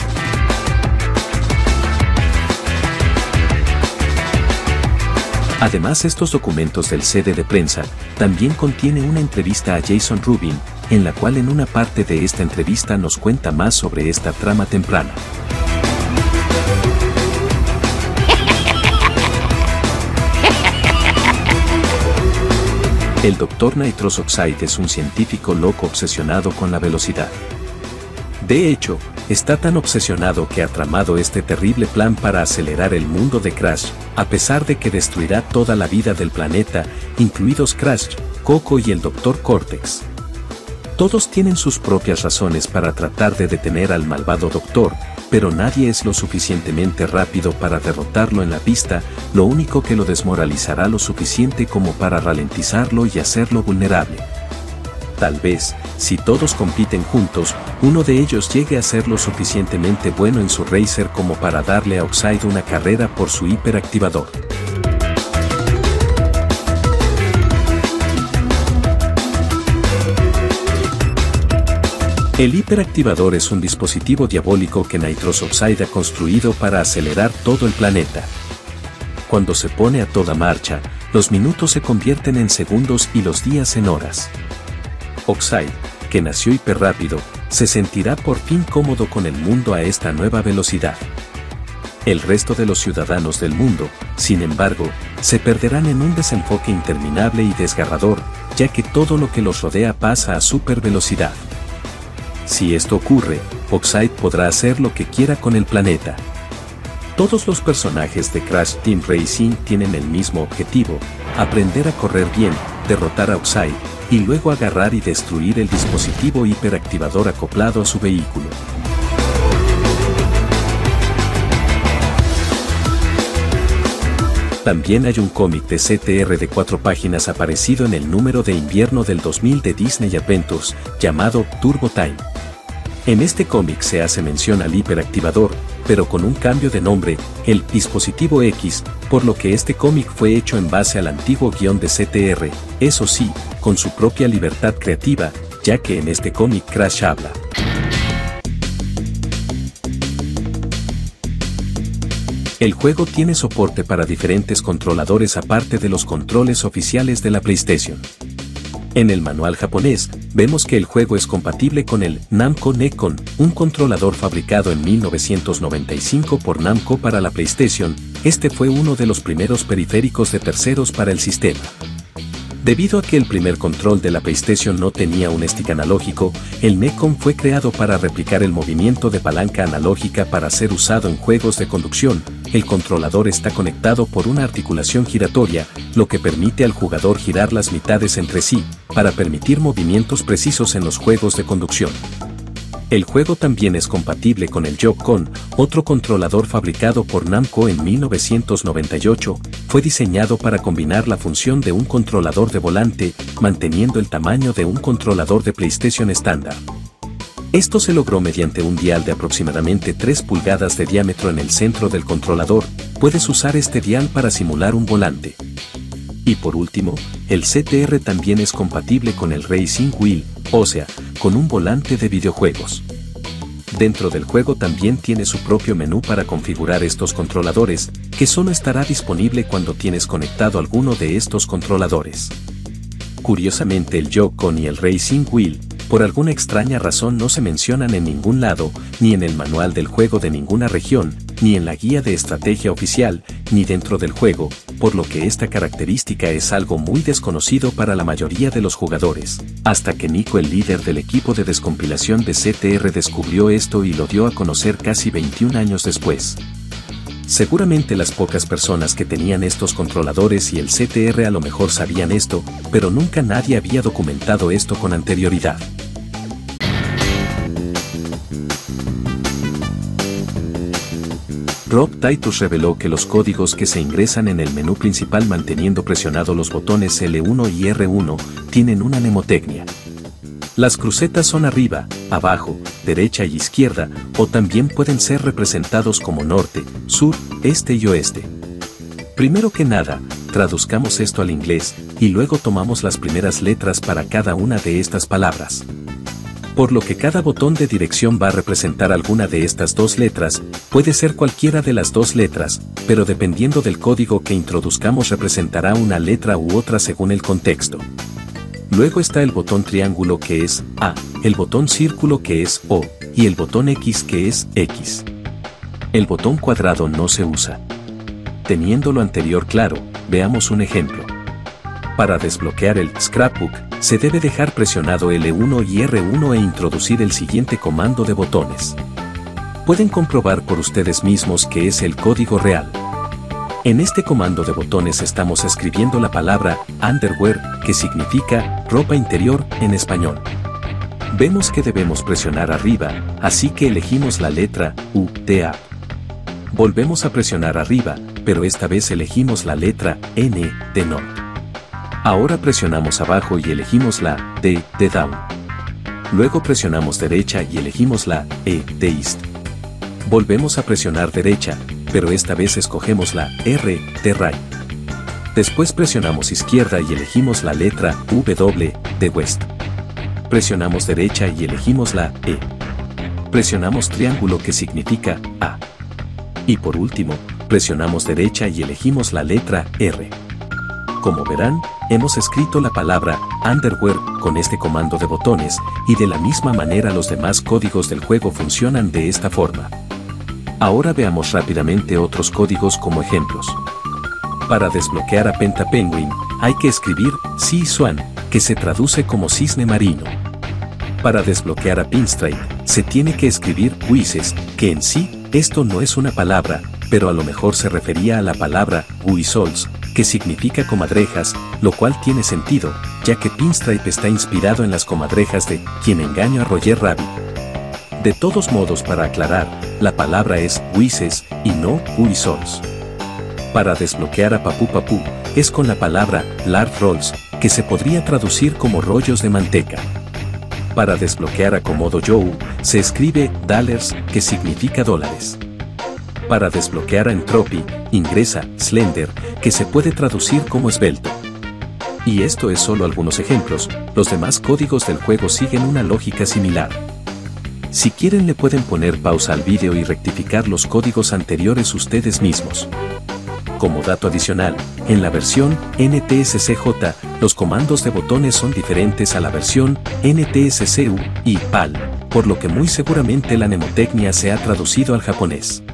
Además, estos documentos del CD de prensa también contienen una entrevista a Jason Rubin, en la cual en una parte de esta entrevista nos cuenta más sobre esta trama temprana. El Dr. Nitrous Oxide es un científico loco obsesionado con la velocidad. De hecho, está tan obsesionado que ha tramado este terrible plan para acelerar el mundo de Crash, a pesar de que destruirá toda la vida del planeta, incluidos Crash, Coco y el Dr. Cortex. Todos tienen sus propias razones para tratar de detener al malvado Doctor, pero nadie es lo suficientemente rápido para derrotarlo en la pista, lo único que lo desmoralizará lo suficiente como para ralentizarlo y hacerlo vulnerable. Tal vez, si todos compiten juntos, uno de ellos llegue a ser lo suficientemente bueno en su racer como para darle a Oxide una carrera por su hiperactivador. El hiperactivador es un dispositivo diabólico que Nitrous Oxide ha construido para acelerar todo el planeta. Cuando se pone a toda marcha, los minutos se convierten en segundos y los días en horas. Oxide, que nació hiperrápido, se sentirá por fin cómodo con el mundo a esta nueva velocidad. El resto de los ciudadanos del mundo, sin embargo, se perderán en un desenfoque interminable y desgarrador, ya que todo lo que los rodea pasa a supervelocidad. Si esto ocurre, Oxide podrá hacer lo que quiera con el planeta. Todos los personajes de Crash Team Racing tienen el mismo objetivo: aprender a correr bien, derrotar a Oxide, y luego agarrar y destruir el dispositivo hiperactivador acoplado a su vehículo. También hay un cómic de CTR de 4 páginas aparecido en el número de invierno del 2000 de Disney Adventures, llamado Turbo Time. En este cómic se hace mención al hiperactivador, pero con un cambio de nombre, el dispositivo X, por lo que este cómic fue hecho en base al antiguo guión de CTR, eso sí, con su propia libertad creativa, ya que en este cómic Crash habla. El juego tiene soporte para diferentes controladores aparte de los controles oficiales de la PlayStation. En el manual japonés, vemos que el juego es compatible con el Namco Necon, un controlador fabricado en 1995 por Namco para la PlayStation. Este fue uno de los primeros periféricos de terceros para el sistema. Debido a que el primer control de la PlayStation no tenía un stick analógico, el Necon fue creado para replicar el movimiento de palanca analógica para ser usado en juegos de conducción. El controlador está conectado por una articulación giratoria, lo que permite al jugador girar las mitades entre sí, para permitir movimientos precisos en los juegos de conducción. El juego también es compatible con el Joy-Con, otro controlador fabricado por Namco en 1998, fue diseñado para combinar la función de un controlador de volante, manteniendo el tamaño de un controlador de PlayStation estándar. Esto se logró mediante un dial de aproximadamente 3 pulgadas de diámetro en el centro del controlador. Puedes usar este dial para simular un volante. Y por último, el CTR también es compatible con el Racing Wheel, o sea, con un volante de videojuegos. Dentro del juego también tiene su propio menú para configurar estos controladores, que solo estará disponible cuando tienes conectado alguno de estos controladores. Curiosamente, el Joy-Con y el Racing Wheel, por alguna extraña razón, no se mencionan en ningún lado, ni en el manual del juego de ninguna región, ni en la guía de estrategia oficial, ni dentro del juego, por lo que esta característica es algo muy desconocido para la mayoría de los jugadores, hasta que Nico, el líder del equipo de descompilación de CTR, descubrió esto y lo dio a conocer casi 21 años después. Seguramente las pocas personas que tenían estos controladores y el CTR a lo mejor sabían esto, pero nunca nadie había documentado esto con anterioridad. Rob Titus reveló que los códigos que se ingresan en el menú principal manteniendo presionados los botones L1 y R1 tienen una mnemotecnia. Las crucetas son arriba, abajo, derecha y izquierda, o también pueden ser representados como norte, sur, este y oeste. Primero que nada, traduzcamos esto al inglés, y luego tomamos las primeras letras para cada una de estas palabras. Por lo que cada botón de dirección va a representar alguna de estas dos letras, puede ser cualquiera de las dos letras, pero dependiendo del código que introduzcamos representará una letra u otra según el contexto. Luego está el botón triángulo que es A, el botón círculo que es O, y el botón X que es X. El botón cuadrado no se usa. Teniendo lo anterior claro, veamos un ejemplo. Para desbloquear el Scrapbook, se debe dejar presionado L1 y R1 e introducir el siguiente comando de botones. Pueden comprobar por ustedes mismos que es el código real. En este comando de botones estamos escribiendo la palabra underwear, que significa ropa interior en español. Vemos que debemos presionar arriba, así que elegimos la letra U de Up. Volvemos a presionar arriba, pero esta vez elegimos la letra N de North. Ahora presionamos abajo y elegimos la D de Down. Luego presionamos derecha y elegimos la E de East. Volvemos a presionar derecha, pero esta vez escogemos la R de Right. Después presionamos izquierda y elegimos la letra W de West. Presionamos derecha y elegimos la E. Presionamos triángulo que significa A. Y por último, presionamos derecha y elegimos la letra R. Como verán, hemos escrito la palabra underwear con este comando de botones, y de la misma manera los demás códigos del juego funcionan de esta forma. Ahora veamos rápidamente otros códigos como ejemplos. Para desbloquear a Pentapenguin, hay que escribir Sea Swan, que se traduce como cisne marino. Para desbloquear a Pinstripe, se tiene que escribir Wizes, que en sí, esto no es una palabra, pero a lo mejor se refería a la palabra Wisols, que significa comadrejas, lo cual tiene sentido, ya que Pinstripe está inspirado en las comadrejas de Quien engañó a Roger Rabbit. De todos modos, para aclarar, la palabra es Wizes y no Wisols. Para desbloquear a Papu Papu, es con la palabra Lard Rolls, que se podría traducir como rollos de manteca. Para desbloquear a Komodo Joe, se escribe Dollars, que significa dólares. Para desbloquear a Entropy, ingresa Slender, que se puede traducir como esbelto. Y esto es solo algunos ejemplos, los demás códigos del juego siguen una lógica similar. Si quieren le pueden poner pausa al vídeo y rectificar los códigos anteriores ustedes mismos. Como dato adicional, en la versión NTSCJ, los comandos de botones son diferentes a la versión NTSCU y PAL, por lo que muy seguramente la mnemotecnia se ha traducido al japonés.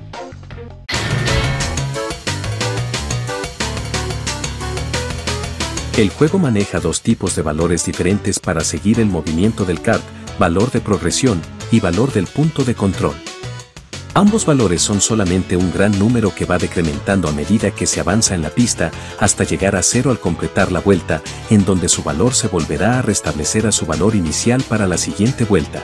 El juego maneja dos tipos de valores diferentes para seguir el movimiento del kart, valor de progresión y valor del punto de control. Ambos valores son solamente un gran número que va decrementando a medida que se avanza en la pista hasta llegar a 0 al completar la vuelta, en donde su valor se volverá a restablecer a su valor inicial para la siguiente vuelta.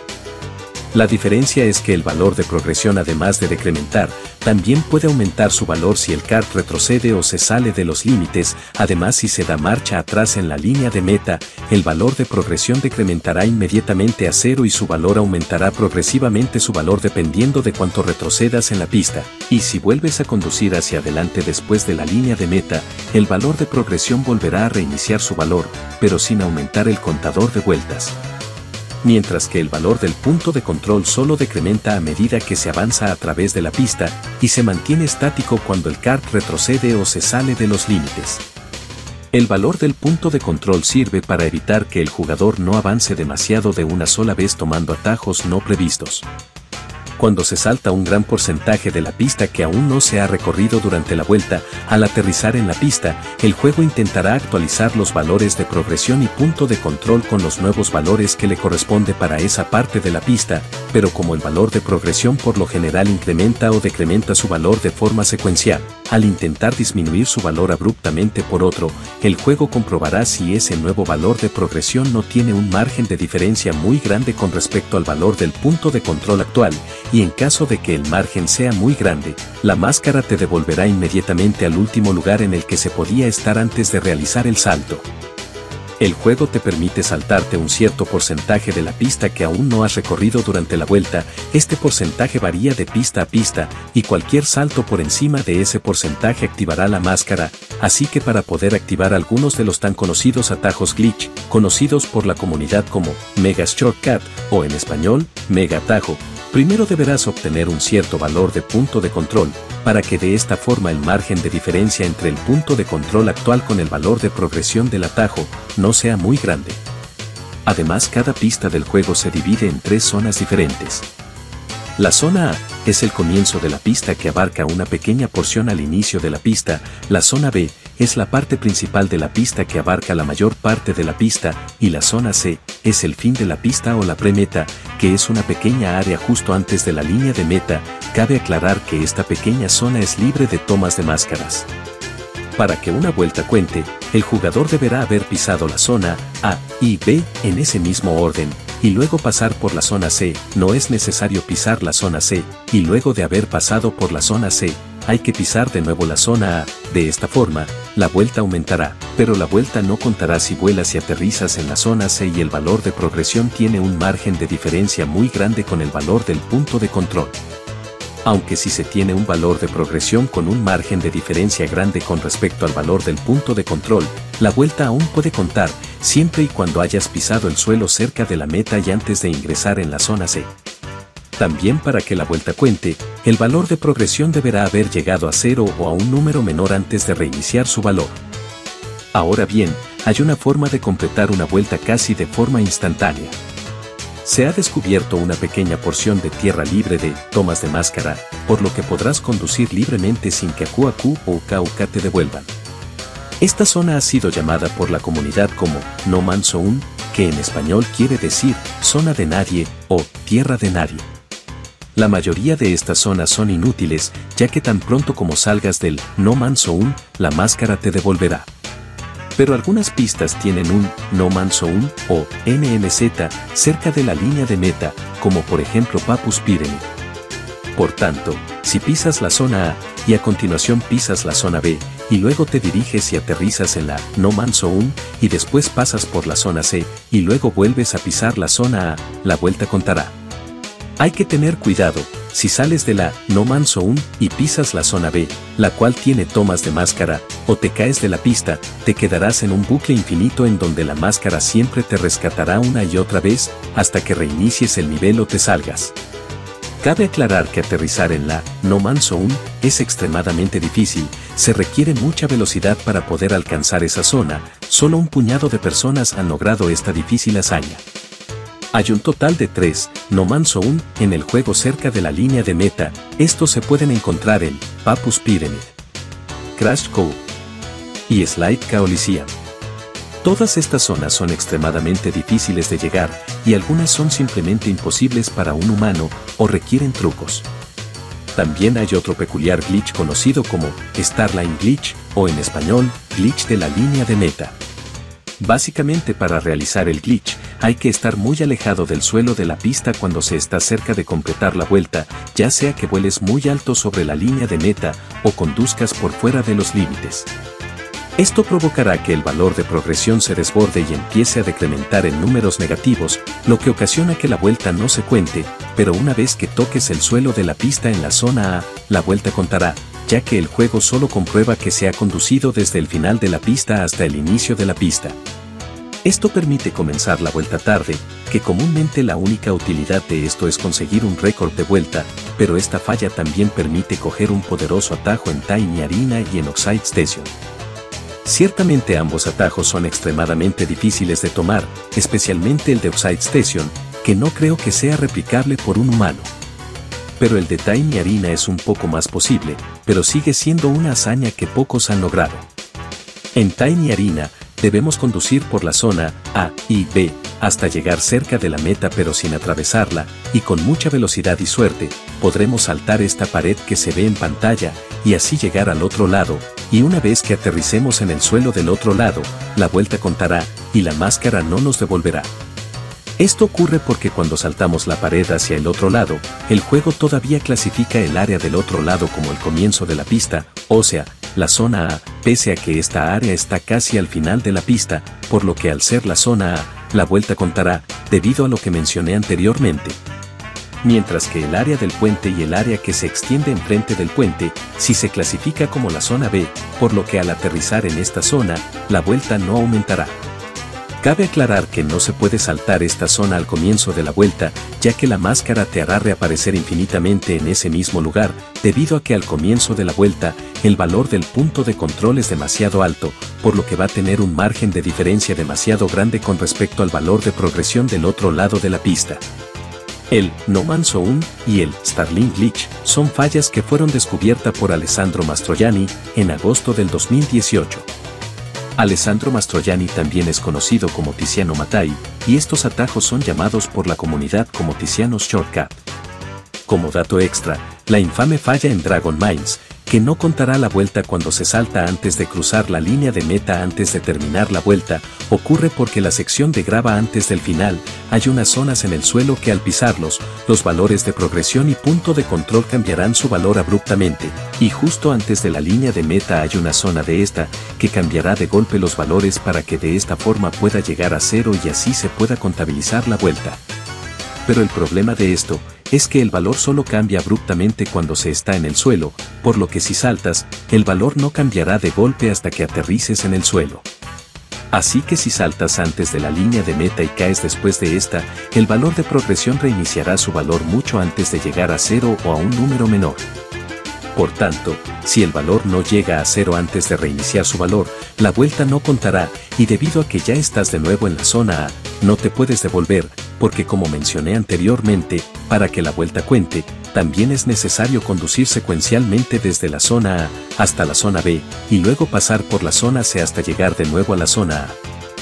La diferencia es que el valor de progresión, además de decrementar, también puede aumentar su valor si el kart retrocede o se sale de los límites. Además, si se da marcha atrás en la línea de meta, el valor de progresión decrementará inmediatamente a 0 y su valor aumentará progresivamente su valor dependiendo de cuánto retrocedas en la pista. Y si vuelves a conducir hacia adelante después de la línea de meta, el valor de progresión volverá a reiniciar su valor, pero sin aumentar el contador de vueltas. Mientras que el valor del punto de control solo decrementa a medida que se avanza a través de la pista y se mantiene estático cuando el kart retrocede o se sale de los límites. El valor del punto de control sirve para evitar que el jugador no avance demasiado de una sola vez tomando atajos no previstos. Cuando se salta un gran porcentaje de la pista que aún no se ha recorrido durante la vuelta, al aterrizar en la pista, el juego intentará actualizar los valores de progresión y punto de control con los nuevos valores que le corresponde para esa parte de la pista, pero como el valor de progresión por lo general incrementa o decrementa su valor de forma secuencial, al intentar disminuir su valor abruptamente por otro, el juego comprobará si ese nuevo valor de progresión no tiene un margen de diferencia muy grande con respecto al valor del punto de control actual, y en caso de que el margen sea muy grande, la máscara te devolverá inmediatamente al último lugar en el que se podía estar antes de realizar el salto. El juego te permite saltarte un cierto porcentaje de la pista que aún no has recorrido durante la vuelta. Este porcentaje varía de pista a pista, y cualquier salto por encima de ese porcentaje activará la máscara, así que para poder activar algunos de los tan conocidos atajos glitch, conocidos por la comunidad como Mega Shortcut, o en español, Mega Atajo, primero deberás obtener un cierto valor de punto de control, para que de esta forma el margen de diferencia entre el punto de control actual con el valor de progresión del atajo no sea muy grande. Además, cada pista del juego se divide en 3 zonas diferentes. La zona A es el comienzo de la pista que abarca una pequeña porción al inicio de la pista. La zona B es la parte principal de la pista que abarca la mayor parte de la pista, y la zona C es el fin de la pista o la pre-meta, que es una pequeña área justo antes de la línea de meta. Cabe aclarar que esta pequeña zona es libre de tomas de máscaras. Para que una vuelta cuente, el jugador deberá haber pisado la zona A y B en ese mismo orden, y luego pasar por la zona C. No es necesario pisar la zona C, y luego de haber pasado por la zona C, hay que pisar de nuevo la zona A. De esta forma, la vuelta aumentará, pero la vuelta no contará si vuelas y aterrizas en la zona C, y el valor de progresión tiene un margen de diferencia muy grande con el valor del punto de control. Aunque si se tiene un valor de progresión con un margen de diferencia grande con respecto al valor del punto de control, la vuelta aún puede contar, siempre y cuando hayas pisado el suelo cerca de la meta y antes de ingresar en la zona C. También para que la vuelta cuente, el valor de progresión deberá haber llegado a 0 o a un número menor antes de reiniciar su valor. Ahora bien, hay una forma de completar una vuelta casi de forma instantánea. Se ha descubierto una pequeña porción de tierra libre de tomas de máscara, por lo que podrás conducir libremente sin que Aku Aku o Uka Uka te devuelvan. Esta zona ha sido llamada por la comunidad como No Man's Zone, que en español quiere decir zona de nadie o tierra de nadie. La mayoría de estas zonas son inútiles, ya que tan pronto como salgas del No Man's Zone, la máscara te devolverá. Pero algunas pistas tienen un No Man's Zone o NMZ cerca de la línea de meta, como por ejemplo Papus Pyramid. Por tanto, si pisas la zona A y a continuación pisas la zona B, y luego te diriges y aterrizas en la No Man's Zone, y después pasas por la zona C, y luego vuelves a pisar la zona A, la vuelta contará. Hay que tener cuidado, si sales de la No Man's Zone y pisas la zona B, la cual tiene tomas de máscara, o te caes de la pista, te quedarás en un bucle infinito en donde la máscara siempre te rescatará una y otra vez, hasta que reinicies el nivel o te salgas. Cabe aclarar que aterrizar en la No Man's Zone es extremadamente difícil, se requiere mucha velocidad para poder alcanzar esa zona, solo un puñado de personas han logrado esta difícil hazaña. Hay un total de 3 No Man's Zone en el juego cerca de la línea de meta, estos se pueden encontrar en Papus Pyramid, Crash Cove y Slide Coliseum. Todas estas zonas son extremadamente difíciles de llegar, y algunas son simplemente imposibles para un humano, o requieren trucos. También hay otro peculiar glitch conocido como Starline Glitch, o en español, glitch de la línea de meta. Básicamente para realizar el glitch, hay que estar muy alejado del suelo de la pista cuando se está cerca de completar la vuelta, ya sea que vueles muy alto sobre la línea de meta, o conduzcas por fuera de los límites. Esto provocará que el valor de progresión se desborde y empiece a decrementar en números negativos, lo que ocasiona que la vuelta no se cuente, pero una vez que toques el suelo de la pista en la zona A, la vuelta contará, ya que el juego solo comprueba que se ha conducido desde el final de la pista hasta el inicio de la pista. Esto permite comenzar la vuelta tarde, que comúnmente la única utilidad de esto es conseguir un récord de vuelta, pero esta falla también permite coger un poderoso atajo en Tiny Arena y en Oxide Station. Ciertamente ambos atajos son extremadamente difíciles de tomar, especialmente el de Oxide Station, que no creo que sea replicable por un humano. Pero el de Tiny Arena es un poco más posible, pero sigue siendo una hazaña que pocos han logrado. En Tiny Arena, debemos conducir por la zona A y B, hasta llegar cerca de la meta pero sin atravesarla, y con mucha velocidad y suerte, podremos saltar esta pared que se ve en pantalla, y así llegar al otro lado, y una vez que aterricemos en el suelo del otro lado, la vuelta contará, y la máscara no nos devolverá. Esto ocurre porque cuando saltamos la pared hacia el otro lado, el juego todavía clasifica el área del otro lado como el comienzo de la pista, o sea, la zona A, pese a que esta área está casi al final de la pista, por lo que al ser la zona A, la vuelta contará, debido a lo que mencioné anteriormente. Mientras que el área del puente y el área que se extiende enfrente del puente, sí se clasifica como la zona B, por lo que al aterrizar en esta zona, la vuelta no aumentará. Cabe aclarar que no se puede saltar esta zona al comienzo de la vuelta, ya que la máscara te hará reaparecer infinitamente en ese mismo lugar, debido a que al comienzo de la vuelta, el valor del punto de control es demasiado alto, por lo que va a tener un margen de diferencia demasiado grande con respecto al valor de progresión del otro lado de la pista. El No Man's Zone y el Starline Glitch son fallas que fueron descubiertas por Alessandro Mastroianni en agosto del 2018. Alessandro Mastroianni también es conocido como Tiziano Mattei, y estos atajos son llamados por la comunidad como Tiziano's Shortcut. Como dato extra, la infame falla en Dragon Mines, que no contará la vuelta cuando se salta antes de cruzar la línea de meta antes de terminar la vuelta, ocurre porque la sección de grava antes del final, hay unas zonas en el suelo que al pisarlos, los valores de progresión y punto de control cambiarán su valor abruptamente, y justo antes de la línea de meta hay una zona de esta, que cambiará de golpe los valores para que de esta forma pueda llegar a 0 y así se pueda contabilizar la vuelta. Pero el problema de esto, es que el valor solo cambia abruptamente cuando se está en el suelo, por lo que si saltas, el valor no cambiará de golpe hasta que aterrices en el suelo. Así que si saltas antes de la línea de meta y caes después de esta, el valor de progresión reiniciará su valor mucho antes de llegar a 0 o a un número menor. Por tanto, si el valor no llega a 0 antes de reiniciar su valor, la vuelta no contará, y debido a que ya estás de nuevo en la zona A, no te puedes devolver, porque como mencioné anteriormente, para que la vuelta cuente, también es necesario conducir secuencialmente desde la zona A hasta la zona B, y luego pasar por la zona C hasta llegar de nuevo a la zona A.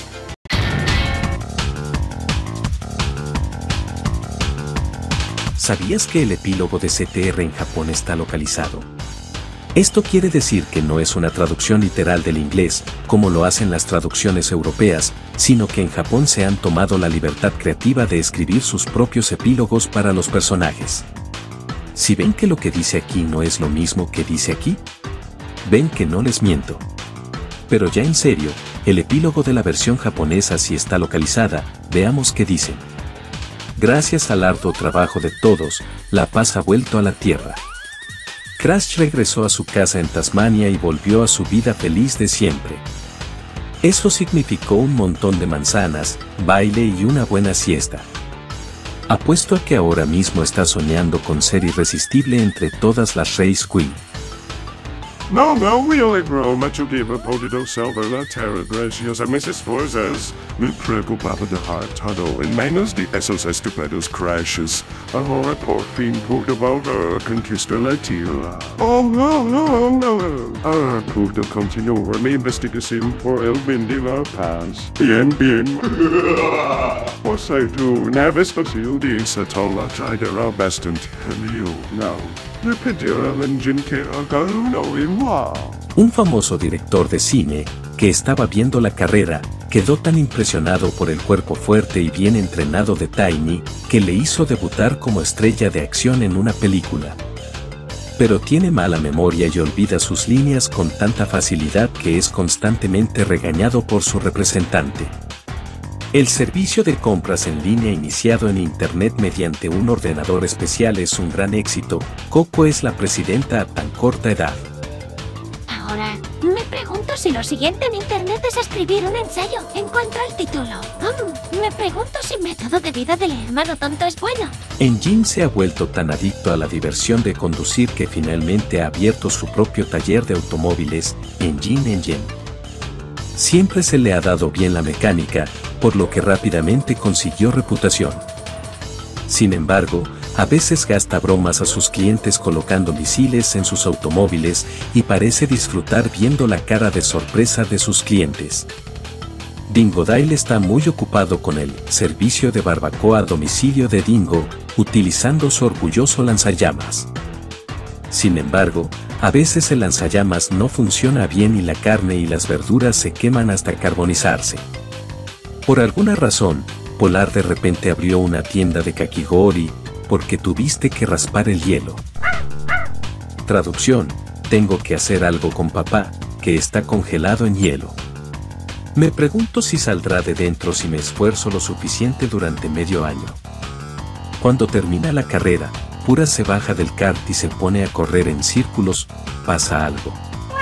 ¿Sabías que el epílogo de CTR en Japón está localizado? Esto quiere decir que no es una traducción literal del inglés, como lo hacen las traducciones europeas, sino que en Japón se han tomado la libertad creativa de escribir sus propios epílogos para los personajes. Si ven que lo que dice aquí no es lo mismo que dice aquí, ven que no les miento. Pero ya en serio, el epílogo de la versión japonesa sí está localizada, veamos qué dicen. Gracias al arduo trabajo de todos, la paz ha vuelto a la tierra. Crash regresó a su casa en Tasmania y volvió a su vida feliz de siempre. Eso significó un montón de manzanas, baile y una buena siesta. Apuesto a que ahora mismo está soñando con ser irresistible entre todas las Race Queen. No, we only grow mucho diva podido salvar la terra gracias a mis esfuerzos. Me preocupaba dejar todo en menos de esos estupendos crashes. Ahora por fin pude volver a conquistar la tierra. Oh, no. Ahora pude continuar mi investigación por el bien de la paz. Bien. Pues hay una vez fácil de esa tola traerá bastante lío. No. Le pedí al engine que haga uno igual. Un famoso director de cine, que estaba viendo la carrera, quedó tan impresionado por el cuerpo fuerte y bien entrenado de Tiny, que le hizo debutar como estrella de acción en una película. Pero tiene mala memoria y olvida sus líneas con tanta facilidad que es constantemente regañado por su representante. El servicio de compras en línea iniciado en Internet mediante un ordenador especial es un gran éxito. Coco es la presidenta a tan corta edad. Ahora, me pregunto si lo siguiente en Internet es escribir un ensayo. Encuentra el título. Me pregunto si método de vida del hermano tonto es bueno. Engine se ha vuelto tan adicto a la diversión de conducir que finalmente ha abierto su propio taller de automóviles, Engine. Siempre se le ha dado bien la mecánica, por lo que rápidamente consiguió reputación. Sin embargo, a veces gasta bromas a sus clientes colocando misiles en sus automóviles y parece disfrutar viendo la cara de sorpresa de sus clientes. Dingodile está muy ocupado con el servicio de barbacoa a domicilio de Dingo, utilizando su orgulloso lanzallamas. Sin embargo, a veces el lanzallamas no funciona bien y la carne y las verduras se queman hasta carbonizarse. Por alguna razón, Polar de repente abrió una tienda de kakigori, porque tuviste que raspar el hielo. Traducción: tengo que hacer algo con papá, que está congelado en hielo. Me pregunto si saldrá de dentro si me esfuerzo lo suficiente durante medio año. Cuando termina la carrera, Pura se baja del kart y se pone a correr en círculos, pasa algo.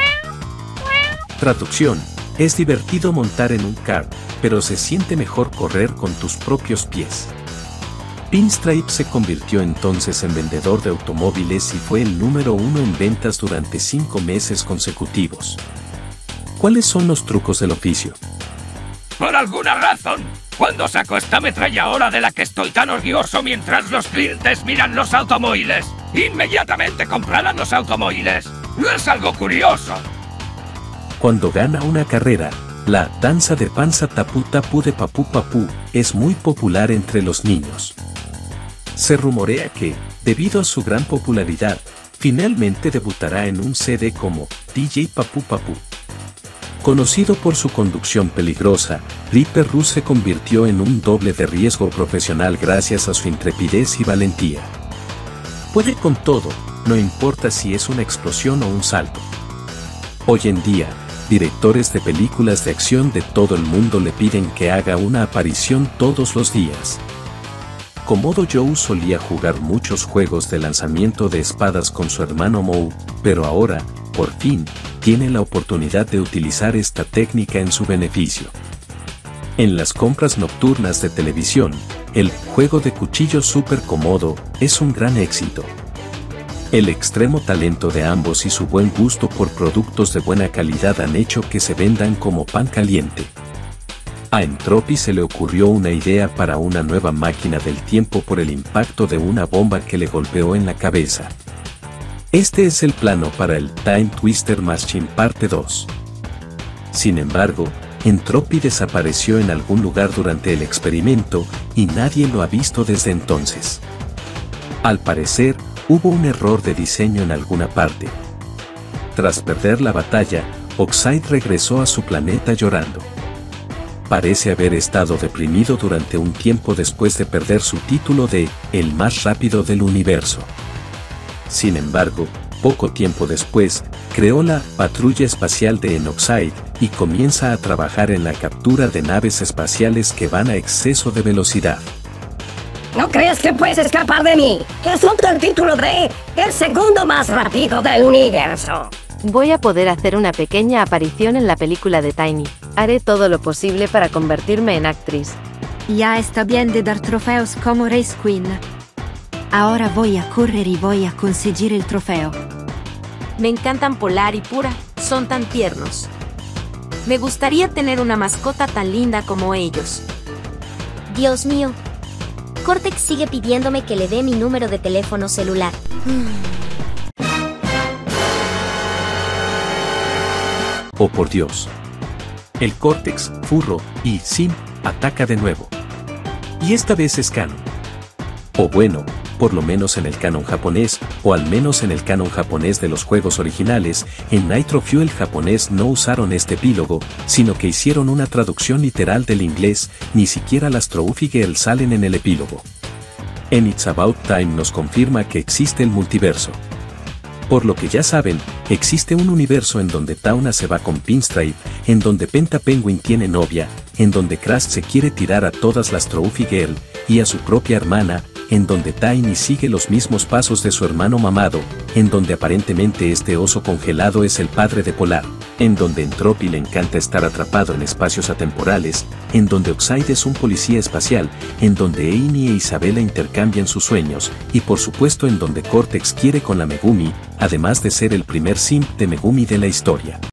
Traducción: es divertido montar en un kart, pero se siente mejor correr con tus propios pies. Pinstripe se convirtió entonces en vendedor de automóviles y fue el número 1 en ventas durante 5 meses consecutivos. ¿Cuáles son los trucos del oficio? Por alguna razón, cuando saco esta ametralladora de la que estoy tan orgulloso mientras los clientes miran los automóviles, inmediatamente comprarán los automóviles. Es algo curioso. Cuando gana una carrera, la danza de panza tapu tapu de papu papu es muy popular entre los niños. Se rumorea que, debido a su gran popularidad, finalmente debutará en un CD como DJ Papu Papu. Conocido por su conducción peligrosa, Ripper Rush se convirtió en un doble de riesgo profesional gracias a su intrepidez y valentía. Puede con todo, no importa si es una explosión o un salto. Hoy en día, directores de películas de acción de todo el mundo le piden que haga una aparición todos los días. Komodo Joe solía jugar muchos juegos de lanzamiento de espadas con su hermano Moe, pero ahora, por fin, tiene la oportunidad de utilizar esta técnica en su beneficio. En las compras nocturnas de televisión, el juego de cuchillo Super Cómodo es un gran éxito. El extremo talento de ambos y su buen gusto por productos de buena calidad han hecho que se vendan como pan caliente. A Entropy se le ocurrió una idea para una nueva máquina del tiempo por el impacto de una bomba que le golpeó en la cabeza. Este es el plano para el Time Twister Machine Parte 2. Sin embargo, Entropy desapareció en algún lugar durante el experimento y nadie lo ha visto desde entonces. Al parecer, hubo un error de diseño en alguna parte. Tras perder la batalla, Oxide regresó a su planeta llorando. Parece haber estado deprimido durante un tiempo después de perder su título de el más rápido del universo. Sin embargo, poco tiempo después, creó la Patrulla Espacial de Enoxide y comienza a trabajar en la captura de naves espaciales que van a exceso de velocidad. ¿No crees que puedes escapar de mí? Es el título de el segundo más rápido del universo. Voy a poder hacer una pequeña aparición en la película de Tiny. Haré todo lo posible para convertirme en actriz. Ya está bien de dar trofeos como Race Queen. Ahora voy a correr y voy a conseguir el trofeo. Me encantan Polar y Pura, son tan tiernos. Me gustaría tener una mascota tan linda como ellos. Dios mío. Cortex sigue pidiéndome que le dé mi número de teléfono celular. Oh por Dios. El Cortex, Furro y Sim ataca de nuevo. Y esta vez es canon. O bueno, por lo menos en el canon japonés, o al menos en el canon japonés de los juegos originales, en Nitro Fuel japonés no usaron este epílogo, sino que hicieron una traducción literal del inglés, ni siquiera las Trophy Girl salen en el epílogo. En It's About Time nos confirma que existe el multiverso. Por lo que ya saben, existe un universo en donde Tauna se va con Pinstripe, en donde Penta Penguin tiene novia, en donde Crash se quiere tirar a todas las Trophy Girl, y a su propia hermana, en donde Tiny sigue los mismos pasos de su hermano mamado, en donde aparentemente este oso congelado es el padre de Polar, en donde Entropy le encanta estar atrapado en espacios atemporales, en donde Oxide es un policía espacial, en donde Amy e Isabella intercambian sus sueños, y por supuesto en donde Cortex quiere con la Megumi, además de ser el primer simp de Megumi de la historia.